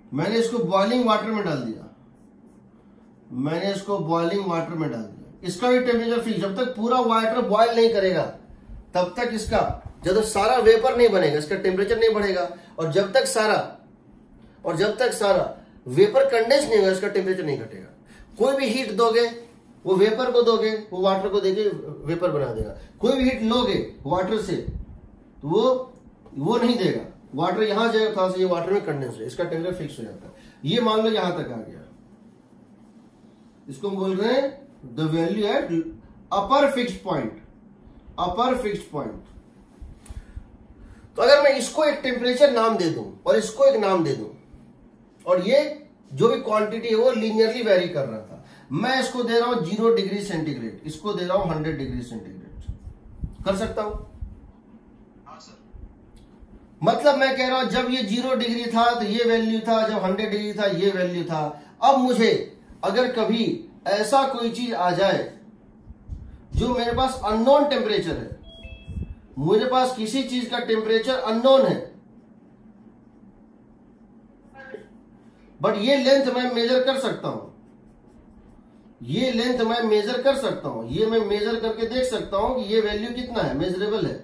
मैंने इसको बॉइलिंग वाटर में डाल दिया, मैंने इसको बॉइलिंग वाटर में डाल दिया। इसका भी टेम्परेचर फिक्स, जब तक पूरा वाटर बॉयल नहीं करेगा तब तक इसका, जब तक सारा वेपर नहीं बनेगा इसका टेम्परेचर नहीं बढ़ेगा, और जब तक सारा और जब तक सारा वेपर कंडेंस नहीं होगा इसका टेम्परेचर नहीं घटेगा। कोई भी हीट दोगे वो वेपर को दोगे, वो वाटर को देके वेपर बना देगा। कोई भी हीट लोगे वाटर से तो वो वो नहीं देगा, वाटर यहां जाएगा कहां से, ये वाटर में कंडेंस है, इसका टेम्परेचर फिक्स हो जाता है। ये मान लो यहां तक आ गया, इसको हम बोल रहे हैं the value at upper fixed point, upper fixed point. तो अगर मैं इसको एक टेम्परेचर नाम दे दूं और इसको एक नाम दे दूं, और ये जो भी क्वांटिटी है वो लीनियरली वेरी कर रहा था, मैं इसको दे रहा हूं जीरो डिग्री सेंटीग्रेड, इसको दे रहा हूं हंड्रेड डिग्री सेंटीग्रेड, कर सकता हूं? हाँ सर। मतलब मैं कह रहा हूं जब ये जीरो डिग्री था तो ये वैल्यू था, जब हंड्रेड डिग्री था ये वैल्यू था। अब मुझे अगर कभी ऐसा कोई चीज आ जाए जो मेरे पास अननोन टेम्परेचर है, मेरे पास किसी चीज का टेम्परेचर अननोन है, बट ये लेंथ मैं मेजर कर सकता हूं, ये लेंथ मैं मेजर कर सकता हूं, ये मैं मेजर करके देख सकता हूं कि ये वैल्यू कितना है, मेजरेबल है।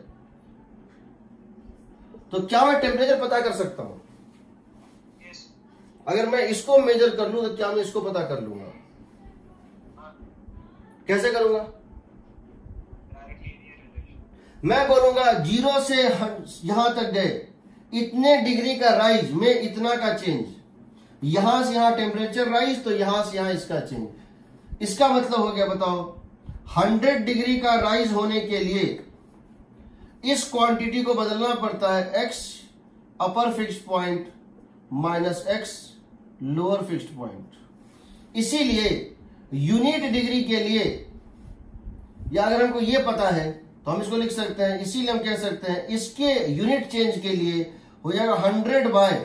तो क्या मैं टेम्परेचर पता कर सकता हूं? Yes. अगर मैं इसको मेजर कर लूं तो क्या मैं इसको पता कर लूंगा? कैसे करूंगा? Directly linear relation. मैं बोलूंगा जीरो से यहां तक गए, इतने डिग्री का राइज में इतना का चेंज, यहां से यहां टेम्परेचर राइज तो यहां से यहां इसका चेंज। इसका मतलब हो गया, बताओ, हंड्रेड डिग्री का राइज होने के लिए इस क्वांटिटी को बदलना पड़ता है x upper fixed point minus x lower fixed point. इसीलिए यूनिट डिग्री के लिए, या अगर हमको ये पता है तो हम इसको लिख सकते हैं, इसीलिए हम कह सकते हैं इसके यूनिट चेंज के लिए हो जाएगा hundred by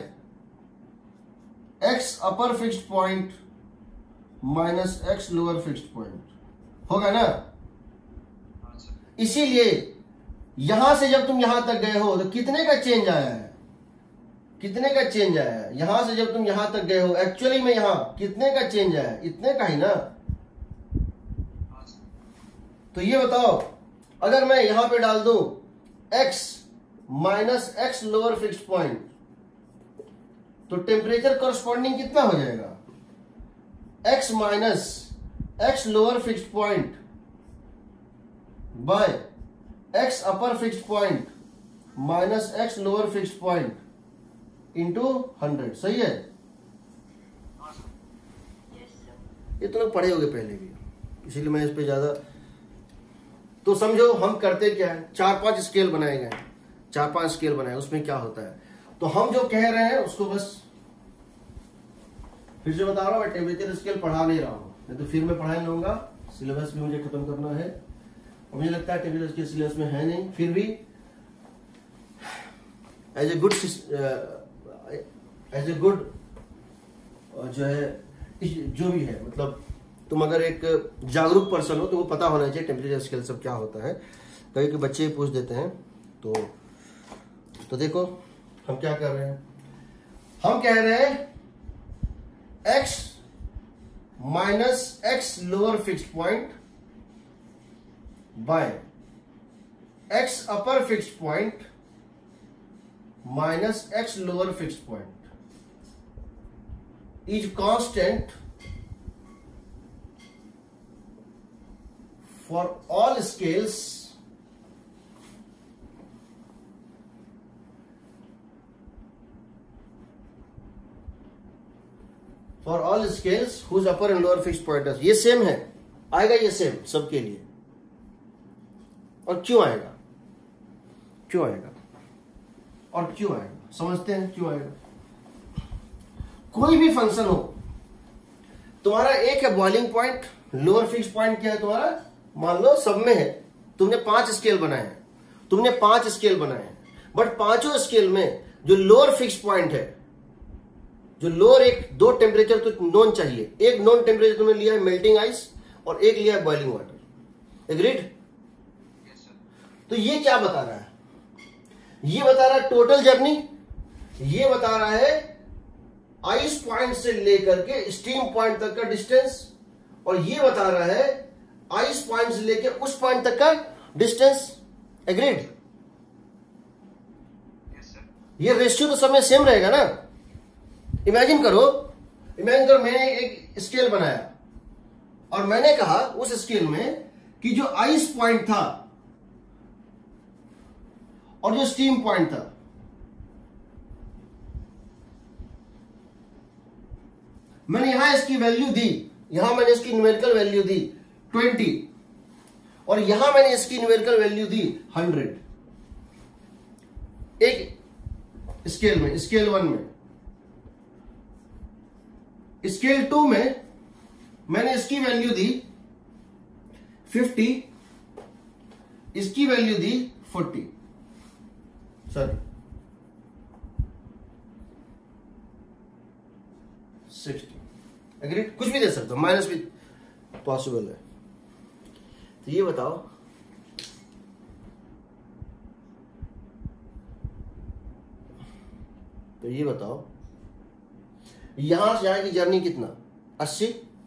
x upper fixed point minus x lower fixed point, होगा ना? हाँ सर। इसीलिए यहां से जब तुम यहां तक गए हो तो कितने का चेंज आया है, कितने का चेंज आया है? यहां से जब तुम यहां तक गए हो एक्चुअली में यहां कितने का चेंज आया है? इतने का ही ना। हाँ सर। तो ये बताओ, अगर मैं यहां पे डाल दूं x minus X lower fixed point, तो टेम्परेचर कॉरस्पॉन्डिंग कितना हो जाएगा? x minus X lower fixed point by x upper fixed point minus X lower fixed point into hundred. सही है? हाँ सर। Yes, sir. ये तो लोग पढ़े होंगे पहले भी, इसीलिए मैं इस पे ज्यादा। तो समझो हम करते क्या है, चार पांच स्केल बनाए गए, चार पांच स्केल बनाए, उसमें क्या होता है, तो हम जो कह रहे हैं उसको बस फिर से बता रहा हूं। मैं टेम्परेचर स्केल पढ़ा नहीं रहा हूं, नहीं तो फिर मैं पढ़ाई लूंगा, सिलेबस भी मुझे खत्म करना है, और मुझे लगता है टेम्परेचर स्केल सिलेबस में है नहीं। फिर भी as a good as a good जो है, जो भी है, मतलब तुम अगर एक जागरूक पर्सन हो तो वो पता होना चाहिए टेम्परेचर स्केल सब क्या होता है। कई के बच्चे पूछ देते हैं। तो तो देखो हम क्या कर रहे हैं, हम कह रहे हैं x minus X lower fixed point by x upper fixed point minus X lower fixed point is constant for all scales for all scales whose upper and lower fixed point is, ये same है, आएगा ये same सबके लिए। और क्यों आएगा, क्यों आएगा और क्यों आएगा, समझते हैं क्यों आएगा। कोई भी फंक्शन हो, तुम्हारा एक है boiling point, lower fixed point क्या है तुम्हारा, मान लो सब में है, तुमने पांच स्केल बनाए हैं, तुमने पांच स्केल बनाए हैं, बट पांचों स्केल में जो लोअर फिक्स्ड पॉइंट है, जो लोअर एक दो टेम्परेचर तो नोन चाहिए, एक नॉन टेम्परेचर तुमने लिया है मेल्टिंग आइस और एक लिया है boiling water. Agreed? Yes, sir. तो ये क्या बता रहा है, ये बता रहा है टोटल जर्नी, ये बता रहा है आइस पॉइंट से लेकर के स्टीम पॉइंट तक का डिस्टेंस, और ये बता रहा है आइस पॉइंट से लेकर उस पॉइंट तक का डिस्टेंस। एग्रीड? ये रेशियो तो समय सेम रहेगा ना। इमेजिन करो, इमेजिन करो मैंने एक स्केल बनाया और मैंने कहा उस स्केल में कि जो आइस पॉइंट था और जो स्टीम पॉइंट था, मैंने यहां इसकी वैल्यू दी, यहां मैंने इसकी न्यूमेरिकल वैल्यू दी ट्वेंटी, और यहां मैंने इसकी न्यूमेरिकल वैल्यू दी हंड्रेड। एक स्केल में, स्केल वन में। स्केल टू में मैंने इसकी वैल्यू दी फिफ्टी, इसकी वैल्यू दी फोर्टी, सॉरी सिक्सटी। एग्री? कुछ भी दे सकते हो, माइनस भी पॉसिबल है। तो ये बताओ, तो ये बताओ यहां से यहां की जर्नी कितना? अस्सी।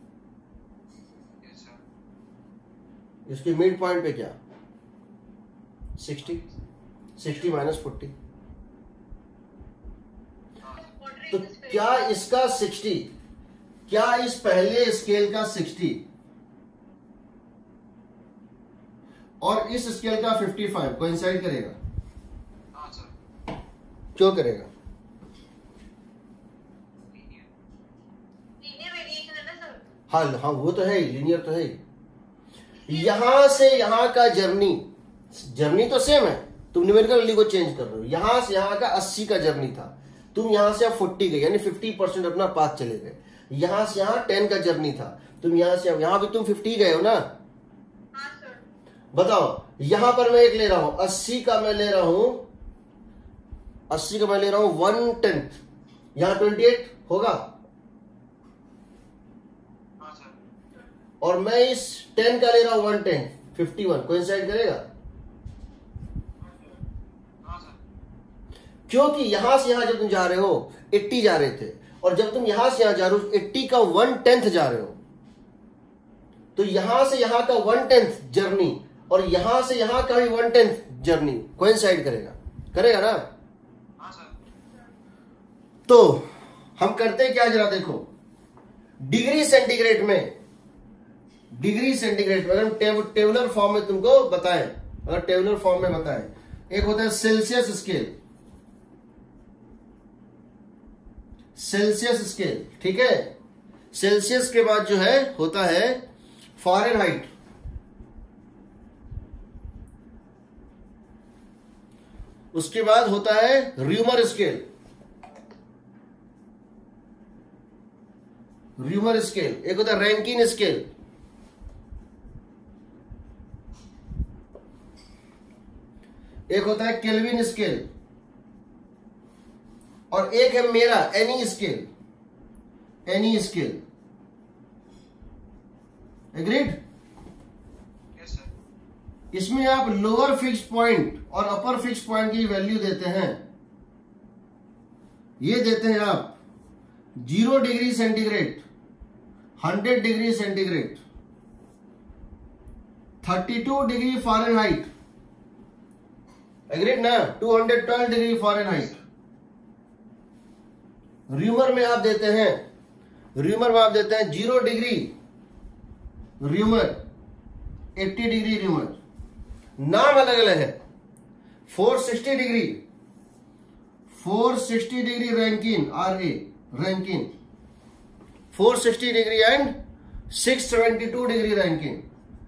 इसके मिड पॉइंट पे क्या? सिक्सटी। Sixty minus forty. तो क्या इसका सिक्सटी, क्या इस पहले स्केल का सिक्सटी और इस स्केल का फिफ्टी फाइव कोइंसाइड करेगा? हाँ सर। क्यों करेगा? लीनियर वेरिएशन है ना सर। हाँ हाँ, वो तो है ही, लीनियर तो है ही। यहां से यहां का जर्नी, जर्नी तो सेम है, तुम न्यूमेरिकल वैल्यू को चेंज कर रहे हो। यहां से यहां का अस्सी का जर्नी था, तुम यहां से फोर्टी गए, यानी फिफ्टी परसेंट अपना पाथ चले गए। यहां से यहां टेन का जर्नी था, तुम यहां से यहां भी तुम फिफ्टी गए हो ना। हाँ सर। बताओ, यहां पर मैं एक ले रहा हूं, अस्सी का मैं ले रहा हूं, अस्सी का मैं ले रहा हूं वन टेंथ, यहां ट्वेंटी एट होगा। हाँ सर। और मैं इस टेन का ले रहा हूं one tenth, fifty one coincide करेगा? हाँ सर। क्योंकि यहां से यहां जब तुम जा रहे हो अस्सी जा रहे थे, और जब तुम यहां से यहां जा रहे हो अस्सी का वन टेंथ जा रहे हो, तो यहां से यहां का वन टेंथ जर्नी और यहां से यहां का भी वन टेंथ जर्नी कोइंसाइड करेगा, करेगा ना? हाँ सर। तो हम करते क्या, जरा देखो, डिग्री सेंटीग्रेड में, डिग्री सेंटीग्रेड में अगर हम टेब, टेबुलर फॉर्म में तुमको बताएं, अगर टेबुलर फॉर्म में बताएं, एक होता है सेल्सियस स्केल, सेल्सियस स्केल, ठीक है। सेल्सियस के बाद जो है होता है फ़ारेनहाइट, उसके बाद होता है र्यूमर स्केल, र्यूमर स्केल, एक होता है रैंकिन स्केल, एक होता है केल्विन स्केल, और एक है मेरा any scale, any scale. Agreed? Yes sir. इसमें आप लोअर फिक्स पॉइंट और अपर फिक्स पॉइंट की वैल्यू देते हैं। ये देते हैं आप zero degree centigrade, hundred degree centigrade, thirty two degree Fahrenheit. Agreed ना? Two hundred twelve degree Fahrenheit. Reaumur में आप देते हैं, र्यूमर में आप देते हैं जीरो डिग्री र्यूमर, अस्सी डिग्री र्यूमर, नाम अलग अलग है। Four sixty degree, four sixty degree Rankine, R A Rankine, four sixty degree and six seventy two degree Rankine.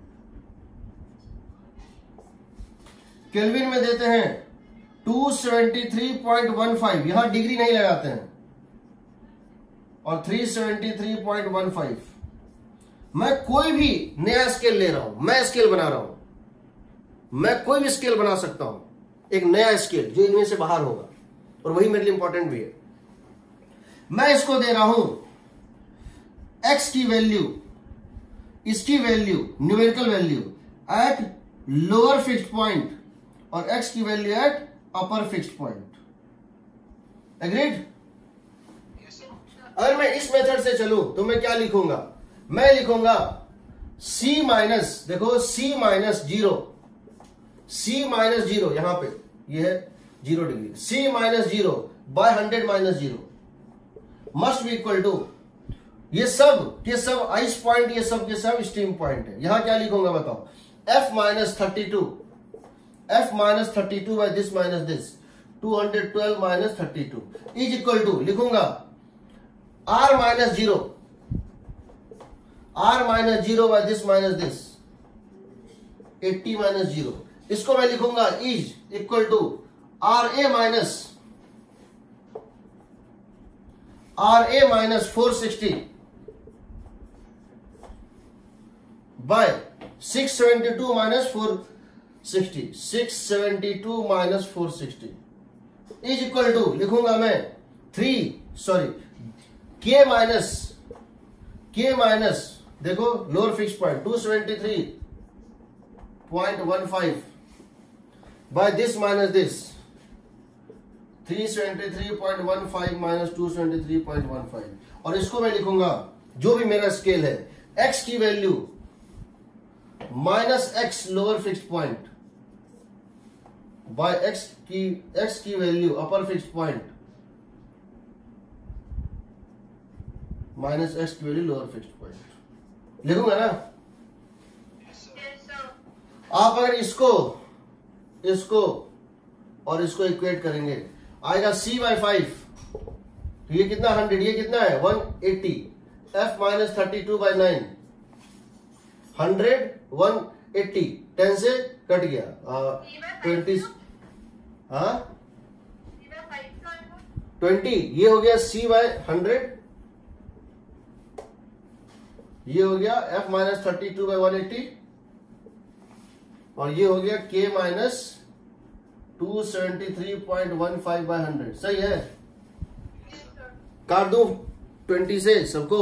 Kelvin में देते हैं two seventy three point one five, यहां degree नहीं लगाते हैं, और three seventy three point one five. मैं कोई भी नया स्केल ले रहा हूं, मैं स्केल बना रहा हूं, मैं कोई भी स्केल बना सकता हूं, एक नया स्केल जो इनमें से बाहर होगा, और वही मेरे लिए इंपॉर्टेंट भी है। मैं इसको दे रहा हूं एक्स की वैल्यू, इसकी value numerical value at lower fixed point, और एक्स की value at upper fixed point. Agreed? Yes sir. अगर मैं इस मेथड से चलूं तो मैं क्या लिखूंगा, मैं लिखूंगा c माइनस, देखो c minus zero, c minus zero, यहां पे ये है zero degree, c minus zero by hundred minus zero must be equal to, ये सब के सब आइस पॉइंट, ये सब के सब स्टीम पॉइंट है। यहां क्या लिखूंगा बताओ, f minus thirty two, f minus thirty two by this minus this, two hundred twelve minus thirty two is equal to, लिखूंगा r minus zero, r minus zero by this minus this, eighty minus zero, इसको मैं लिखूंगा is equal to R A minus R A minus four sixty by six seventy two minus four sixty, six seventy two minus four sixty is equal to, लिखूंगा मैं three sorry K minus K minus, देखो lower fix point two seventy three point one five by this minus this, three seventy three point one five minus two seventy three point one five, और इसको मैं लिखूंगा जो भी मेरा scale है, x की value minus X lower fix point by x की x की value upper fix point minus X की वैल्यू लोअर फिक्स पॉइंट, लिखूंगा ना। आप अगर इसको इसको और इसको इक्वेट करेंगे, आएगा c बाई फाइव, ये कितना हंड्रेड, ये कितना है one eighty, f minus thirty two by nine, hundred one eighty, ten से कट गया ट्वेंटी, हाँ ट्वेंटी, ये हो गया c बाय हंड्रेड, ये हो गया f minus thirty two by one eighty, और ये हो गया k minus two seventy three point one five by hundred, सही है। काट दूं ट्वेंटी से सबको,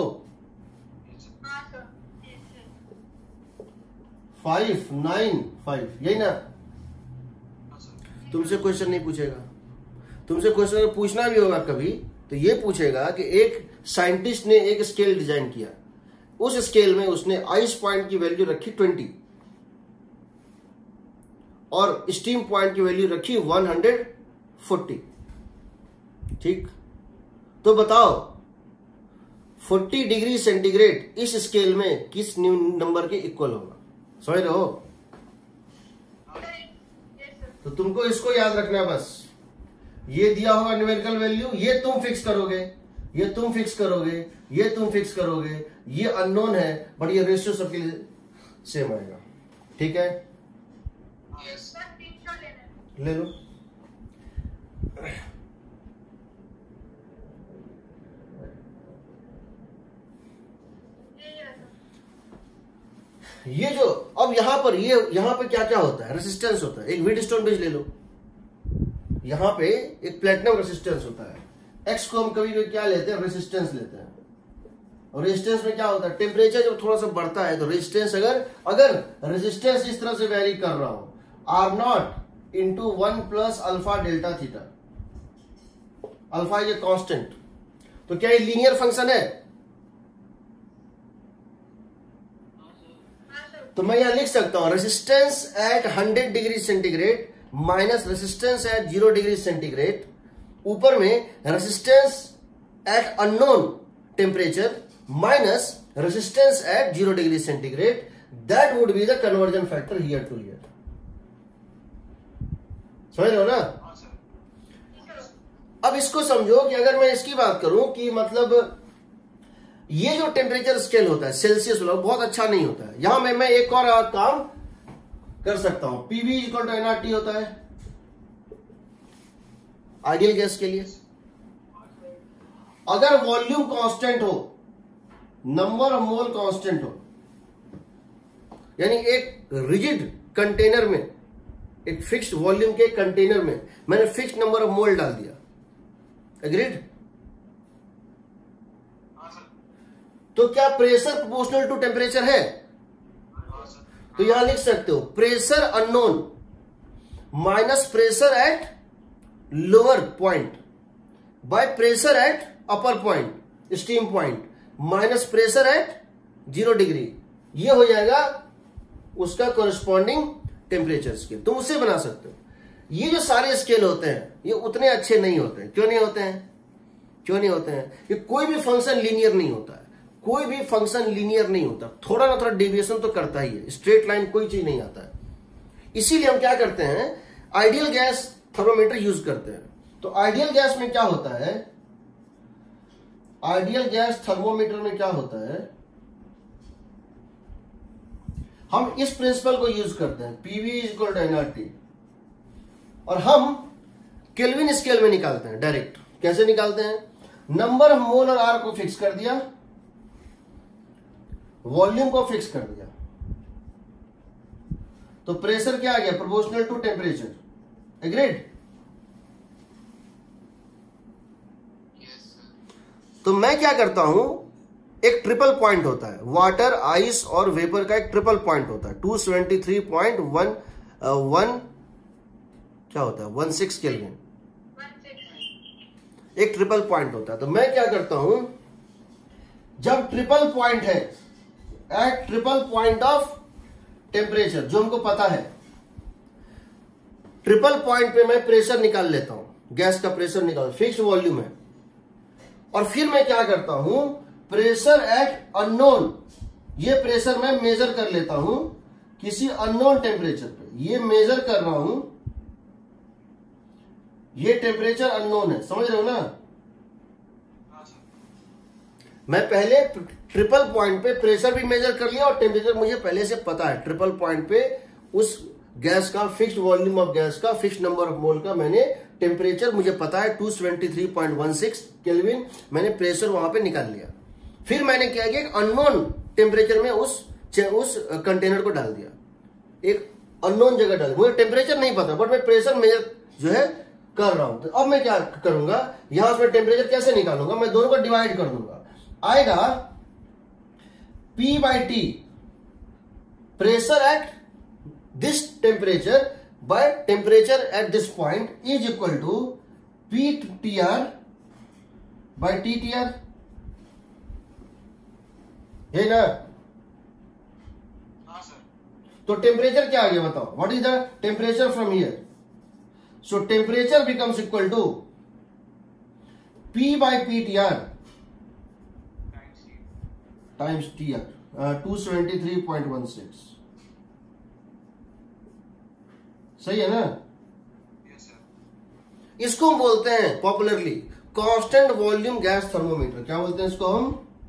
फाइव नाइन फाइव, यही ना। तुमसे क्वेश्चन नहीं पूछेगा, तुमसे क्वेश्चन पूछना भी होगा कभी तो ये पूछेगा कि एक साइंटिस्ट ने एक स्केल डिजाइन किया, उस स्केल में उसने आइस पॉइंट की वैल्यू रखी ट्वेंटी और स्टीम पॉइंट की वैल्यू रखी वन हंड्रेड फोर्टी, ठीक, तो बताओ फोर्टी डिग्री सेंटीग्रेड इस स्केल में किस नंबर के इक्वल होगा, समझ रहे हो। तो तुमको इसको याद रखना है बस, ये दिया होगा न्यूमेरिकल वैल्यू, ये तुम फिक्स करोगे, ये तुम फिक्स करोगे, ये तुम फिक्स करोगे, ये अननोन है बट ये रेशियो सबके लिए सेम आएगा, ठीक है। ले लो, ये जो अब यहां पर ये यहां पे क्या क्या होता है, रेसिस्टेंस होता है, एक व्हीटस्टोन ब्रिज ले लो, यहां पे एक प्लेटिनम रेसिस्टेंस होता है, एक्स को हम कभी कभी क्या लेते हैं, रेसिस्टेंस लेते हैं, और रेजिस्टेंस में क्या होता है, टेम्परेचर जब थोड़ा सा बढ़ता है तो रेजिस्टेंस, अगर अगर रेजिस्टेंस इस तरह से वेरी कर रहा हो, R naught into one plus alpha delta theta, alpha is a constant, तो क्या ये लीनियर फंक्शन है। तो मैं यहां लिख सकता हूं resistance at hundred degree centigrade minus resistance at zero degree centigrade, ऊपर में resistance at unknown temperature minus resistance at zero degree centigrade, that would be the conversion factor here to here, समझ रहे हो ना। अब इसको समझो कि अगर मैं इसकी बात करूं कि मतलब ये जो टेम्परेचर स्केल होता है सेल्सियस वाला बहुत अच्छा नहीं होता है, यहां में मैं एक और काम कर सकता हूं, पीवी इक्वल टू एनआरटी होता है आइडियल गैस के लिए। अगर वॉल्यूम कांस्टेंट हो, नंबर ऑफ मोल कांस्टेंट हो, यानी एक रिजिड कंटेनर में, एक फिक्स्ड वॉल्यूम के कंटेनर में मैंने फिक्स्ड नंबर ऑफ मोल डाल दिया, एग्रीड, तो क्या प्रेशर प्रोपोर्शनल टू टेम्परेचर है। तो यहां लिख सकते हो pressure unknown minus pressure at lower point by pressure at upper point steam point minus pressure at zero degree, ये हो जाएगा उसका कोरिस्पॉन्डिंग टेम्परेचर स्केल। तुम उसे बना सकते हो। ये जो सारे स्केल होते हैं ये उतने अच्छे नहीं होते हैं। क्यों नहीं होते हैं? क्यों नहीं होते हैं? कि कोई भी फंक्शन लीनियर नहीं होता है, कोई भी फंक्शन लीनियर नहीं होता, थोड़ा ना थोड़ा डेविएशन तो करता ही है। स्ट्रेट लाइन कोई चीज नहीं आता है। इसीलिए हम क्या करते हैं, आइडियल गैस थर्मोमीटर यूज करते हैं। तो आइडियल गैस में क्या होता है, आइडियल गैस थर्मोमीटर में क्या होता है, हम इस प्रिंसिपल को यूज करते हैं, PV is equal to NRT, और हम केल्विन स्केल में निकालते हैं डायरेक्ट। कैसे निकालते हैं? नंबर ऑफ मोल और आर को फिक्स कर दिया, वॉल्यूम को फिक्स कर दिया, तो प्रेशर क्या आ गया, प्रोपोर्शनल टू टेम्परेचर। एग्रीड? तो मैं क्या करता हूं, एक ट्रिपल पॉइंट होता है, वाटर, आइस और वेपर का एक ट्रिपल पॉइंट होता है, two seventy three point one one क्या होता है, वन सिक्स केल्विन, एक ट्रिपल पॉइंट होता है। तो मैं क्या करता हूं, जब ट्रिपल पॉइंट है, at triple point of temperature, जो हमको पता है, ट्रिपल पॉइंट पे मैं प्रेशर निकाल लेता हूं, गैस का प्रेशर निकाल, फिक्स्ड वॉल्यूम है, और फिर मैं क्या करता हूं, प्रेशर एट अननोन, ये प्रेशर मैं मेजर कर लेता हूं किसी अननोन टेम्परेचर पे, ये मेजर कर रहा हूं, ये टेम्परेचर अननोन है, समझ रहे हो ना? मैं पहले ट्रिपल पॉइंट पे प्रेशर भी मेजर कर लिया और टेम्परेचर मुझे पहले से पता है। ट्रिपल पॉइंट पे उस गैस का फिक्स्ड वॉल्यूम ऑफ गैस का, फिक्स्ड नंबर ऑफ मोल का, मैंने टेम्परेचर मुझे पता है two seventy three point one six kelvin, मैंने प्रेशर वहां पे निकाल लिया। फिर मैंने क्या किया, एक अननोन टेम्परेचर में उस उस कंटेनर को डाल दिया, एक अननोन जगह डाल, मुझे टेम्परेचर नहीं पता बट मैं प्रेशर मेजर जो है कर रहा हूं। तो अब मैं क्या करूंगा, यहां से टेम्परेचर कैसे निकालूंगा, मैं दोनों को डिवाइड कर दूंगा, आएगा P by T, pressure at this temperature by temperature at this point is equal to P T R by T T R, है ना? हाँ सर। तो टेम्परेचर क्या आ गया बताओ, what is the temperature from here? So temperature becomes equal to P by P T R times T R, two seventy three point one six, सही है ना? Yes sir. इसको हम बोलते हैं popularly constant volume gas thermometer. क्या बोलते हैं इसको हम?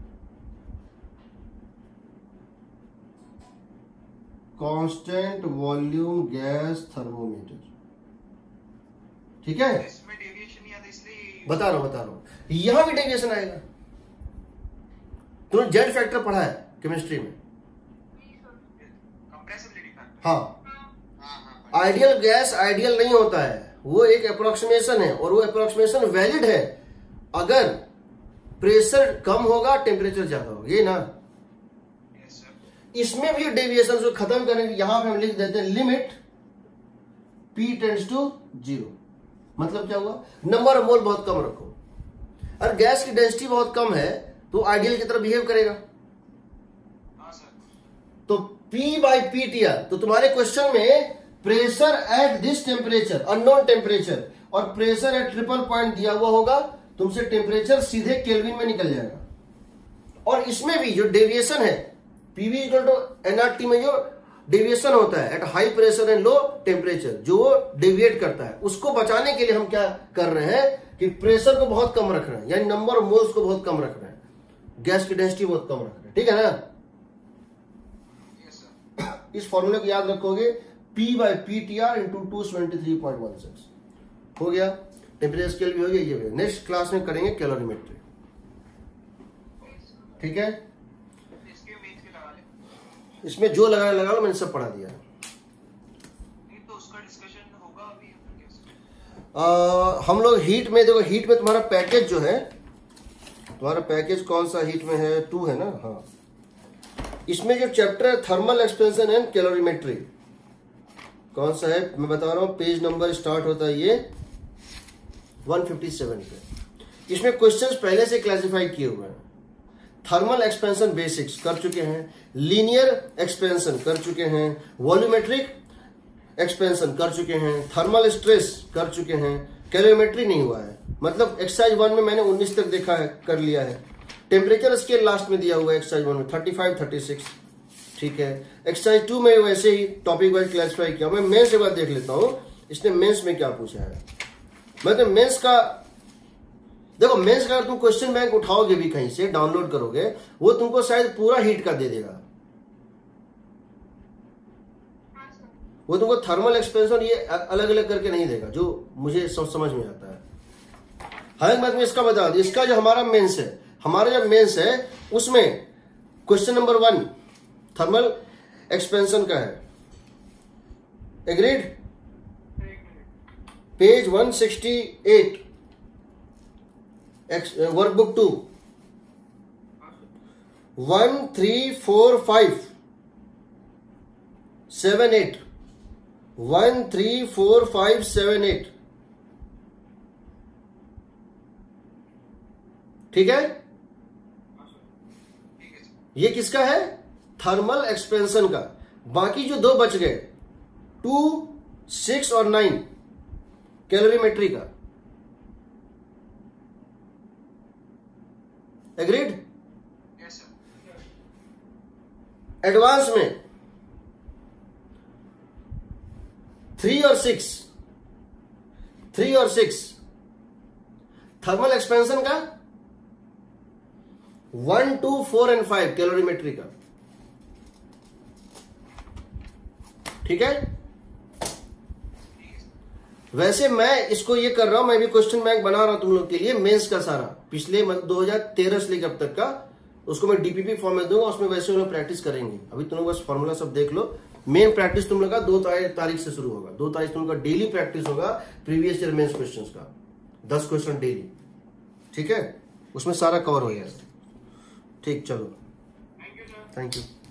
Constant volume gas thermometer. ठीक है, इसमें डेविएशन नहीं आता इसलिए बता रहा हूं बता रहा हूं यहां भी डेविएशन आएगा। तुमने जेड फैक्टर पढ़ा है केमिस्ट्री में? Compressibility factor. हाँ, हाँ हाँ। आइडियल गैस आइडियल नहीं होता है, वो एक अप्रोक्सीमेशन है, और वो अप्रोक्सीमेशन वैलिड है अगर प्रेशर कम होगा टेम्परेचर ज्यादा होगा, ये ना? Yes sir. इसमें भी डेविएशन को खत्म करने के यहां पे हम लिख देते हैं limit P tends to zero. मतलब क्या हुआ, नंबर ऑफ मोल बहुत कम रखो। अगर गैस की डेंसिटी बहुत कम है तो आइडियल की तरह बिहेव करेगा। हाँ सर। तो P by P T R, तो तुम्हारे क्वेश्चन में pressure at this temperature, unknown temperature, और प्रेशर एट ट्रिपल पॉइंट दिया हुआ होगा, तुमसे टेम्परेचर सीधे केल्विन में निकल जाएगा। और इसमें भी जो डेविएशन है, पीवी इक्वल टू एनआरटी में जो डेविएशन होता है at high pressure and low temperature, जो डेविएट करता है, उसको बचाने के लिए हम क्या कर रहे हैं कि प्रेशर को बहुत कम रख रहे हैं, यानी नंबर ऑफ मोल्स को बहुत कम रख रहे हैं, गैस की डेंसिटी बहुत कम रख रहे हैं। ठीक है ना? Yes sir. इस फॉर्मूले को याद रखोगे, P by P T R into two seventy three point one six हो गया। टेम्परेचर स्केल भी हो गया, ये भी। नेक्स्ट क्लास में करेंगे कैलोरीमेट्री। ठीक है, इसके मेज के लगा ले। इसमें जो लगाना लगा लो, मैंने सब पढ़ा दिया है। नहीं तो उसका डिस्कशन होगा अभी कैसे? आ, हम लोग हीट में, देखो हीट में तुम्हारा पैकेज जो है, तुम्हारा पैकेज कौन सा हीट में है, टू है ना? हाँ, इसमें जो चैप्टर है थर्मल एक्सपेंशन एंड कैलोरीमेट्री, कौन सा है मैं बता रहा हूं, पेज नंबर स्टार्ट होता है ये वन फिफ्टी सेवन पे। इसमें क्वेश्चंस पहले से क्लासिफाई किए हुए हैं। थर्मल एक्सपेंशन बेसिक्स कर चुके हैं, लीनियर एक्सपेंशन कर चुके हैं, वॉल्यूमेट्रिक एक्सपेंशन कर चुके हैं, थर्मल स्ट्रेस कर चुके हैं, कैलोरीमेट्री नहीं हुआ है। मतलब एक्सरसाइज वन में मैंने उन्नीस तक देखा है, कर लिया है। टेम्परेचर स्केल लास्ट में दिया हुआ है एक्सरसाइज वन में थर्टी फाइव थर्टी सिक्स, ठीक है। एक्सरसाइज टू में वैसे ही टॉपिक वाइज क्लासिफाई किया। मैं मेंस एक बार देख लेता हूं इसने मेंस में क्या पूछा है। मतलब मेंस का देखो, मेंस का अगर तुम क्वेश्चन बैंक उठाओगे भी कहीं से, डाउनलोड करोगे, वो तुमको शायद पूरा हीट का दे देगा। वो तुमको थर्मल एक्सपेंशन ये अलग अलग करके नहीं देगा, जो मुझे समझ में आता है। हालांकि मैं तुम्हें इसका बता दूं, इसका जो हमारा मेंस है, हमारा जो मेंस है उसमें question number one thermal expansion का है। Agreed? Page one sixty eight, workbook two, one three four five seven eight, one three four five seven eight, ठीक है। ये किसका है? थर्मल एक्सपेंशन का। बाकी जो दो बच गए, टू, सिक्स और नाइन, कैलोरीमेट्री का। एग्रीड? Yes sir. एडवांस में थ्री और सिक्स, थ्री और सिक्स थर्मल एक्सपेंशन का, one two four and five calorimetry का, ठीक है। वैसे मैं इसको ये कर रहा हूं, मैं भी क्वेश्चन बैंक बना रहा हूं तुम लोग के लिए मेंस का सारा, पिछले दो हज़ार तेरह से लेकर अब तक का, उसको मैं डीपीपी फॉर्म में दूंगा, उसमें वैसे लोग प्रैक्टिस करेंगे। अभी तुम लोग बस फॉर्मूला सब देख लो। मेन प्रैक्टिस तुम लोग का दो तारीख से शुरू होगा। दो तारीख तुम लोग का डेली प्रैक्टिस होगा प्रीवियस ईयर मेंस क्वेश्चंस का, दस क्वेश्चन डेली, ठीक है। उसमें सारा कवर हो जाएगा। ठीक, चलो, thank you sir. Thank you.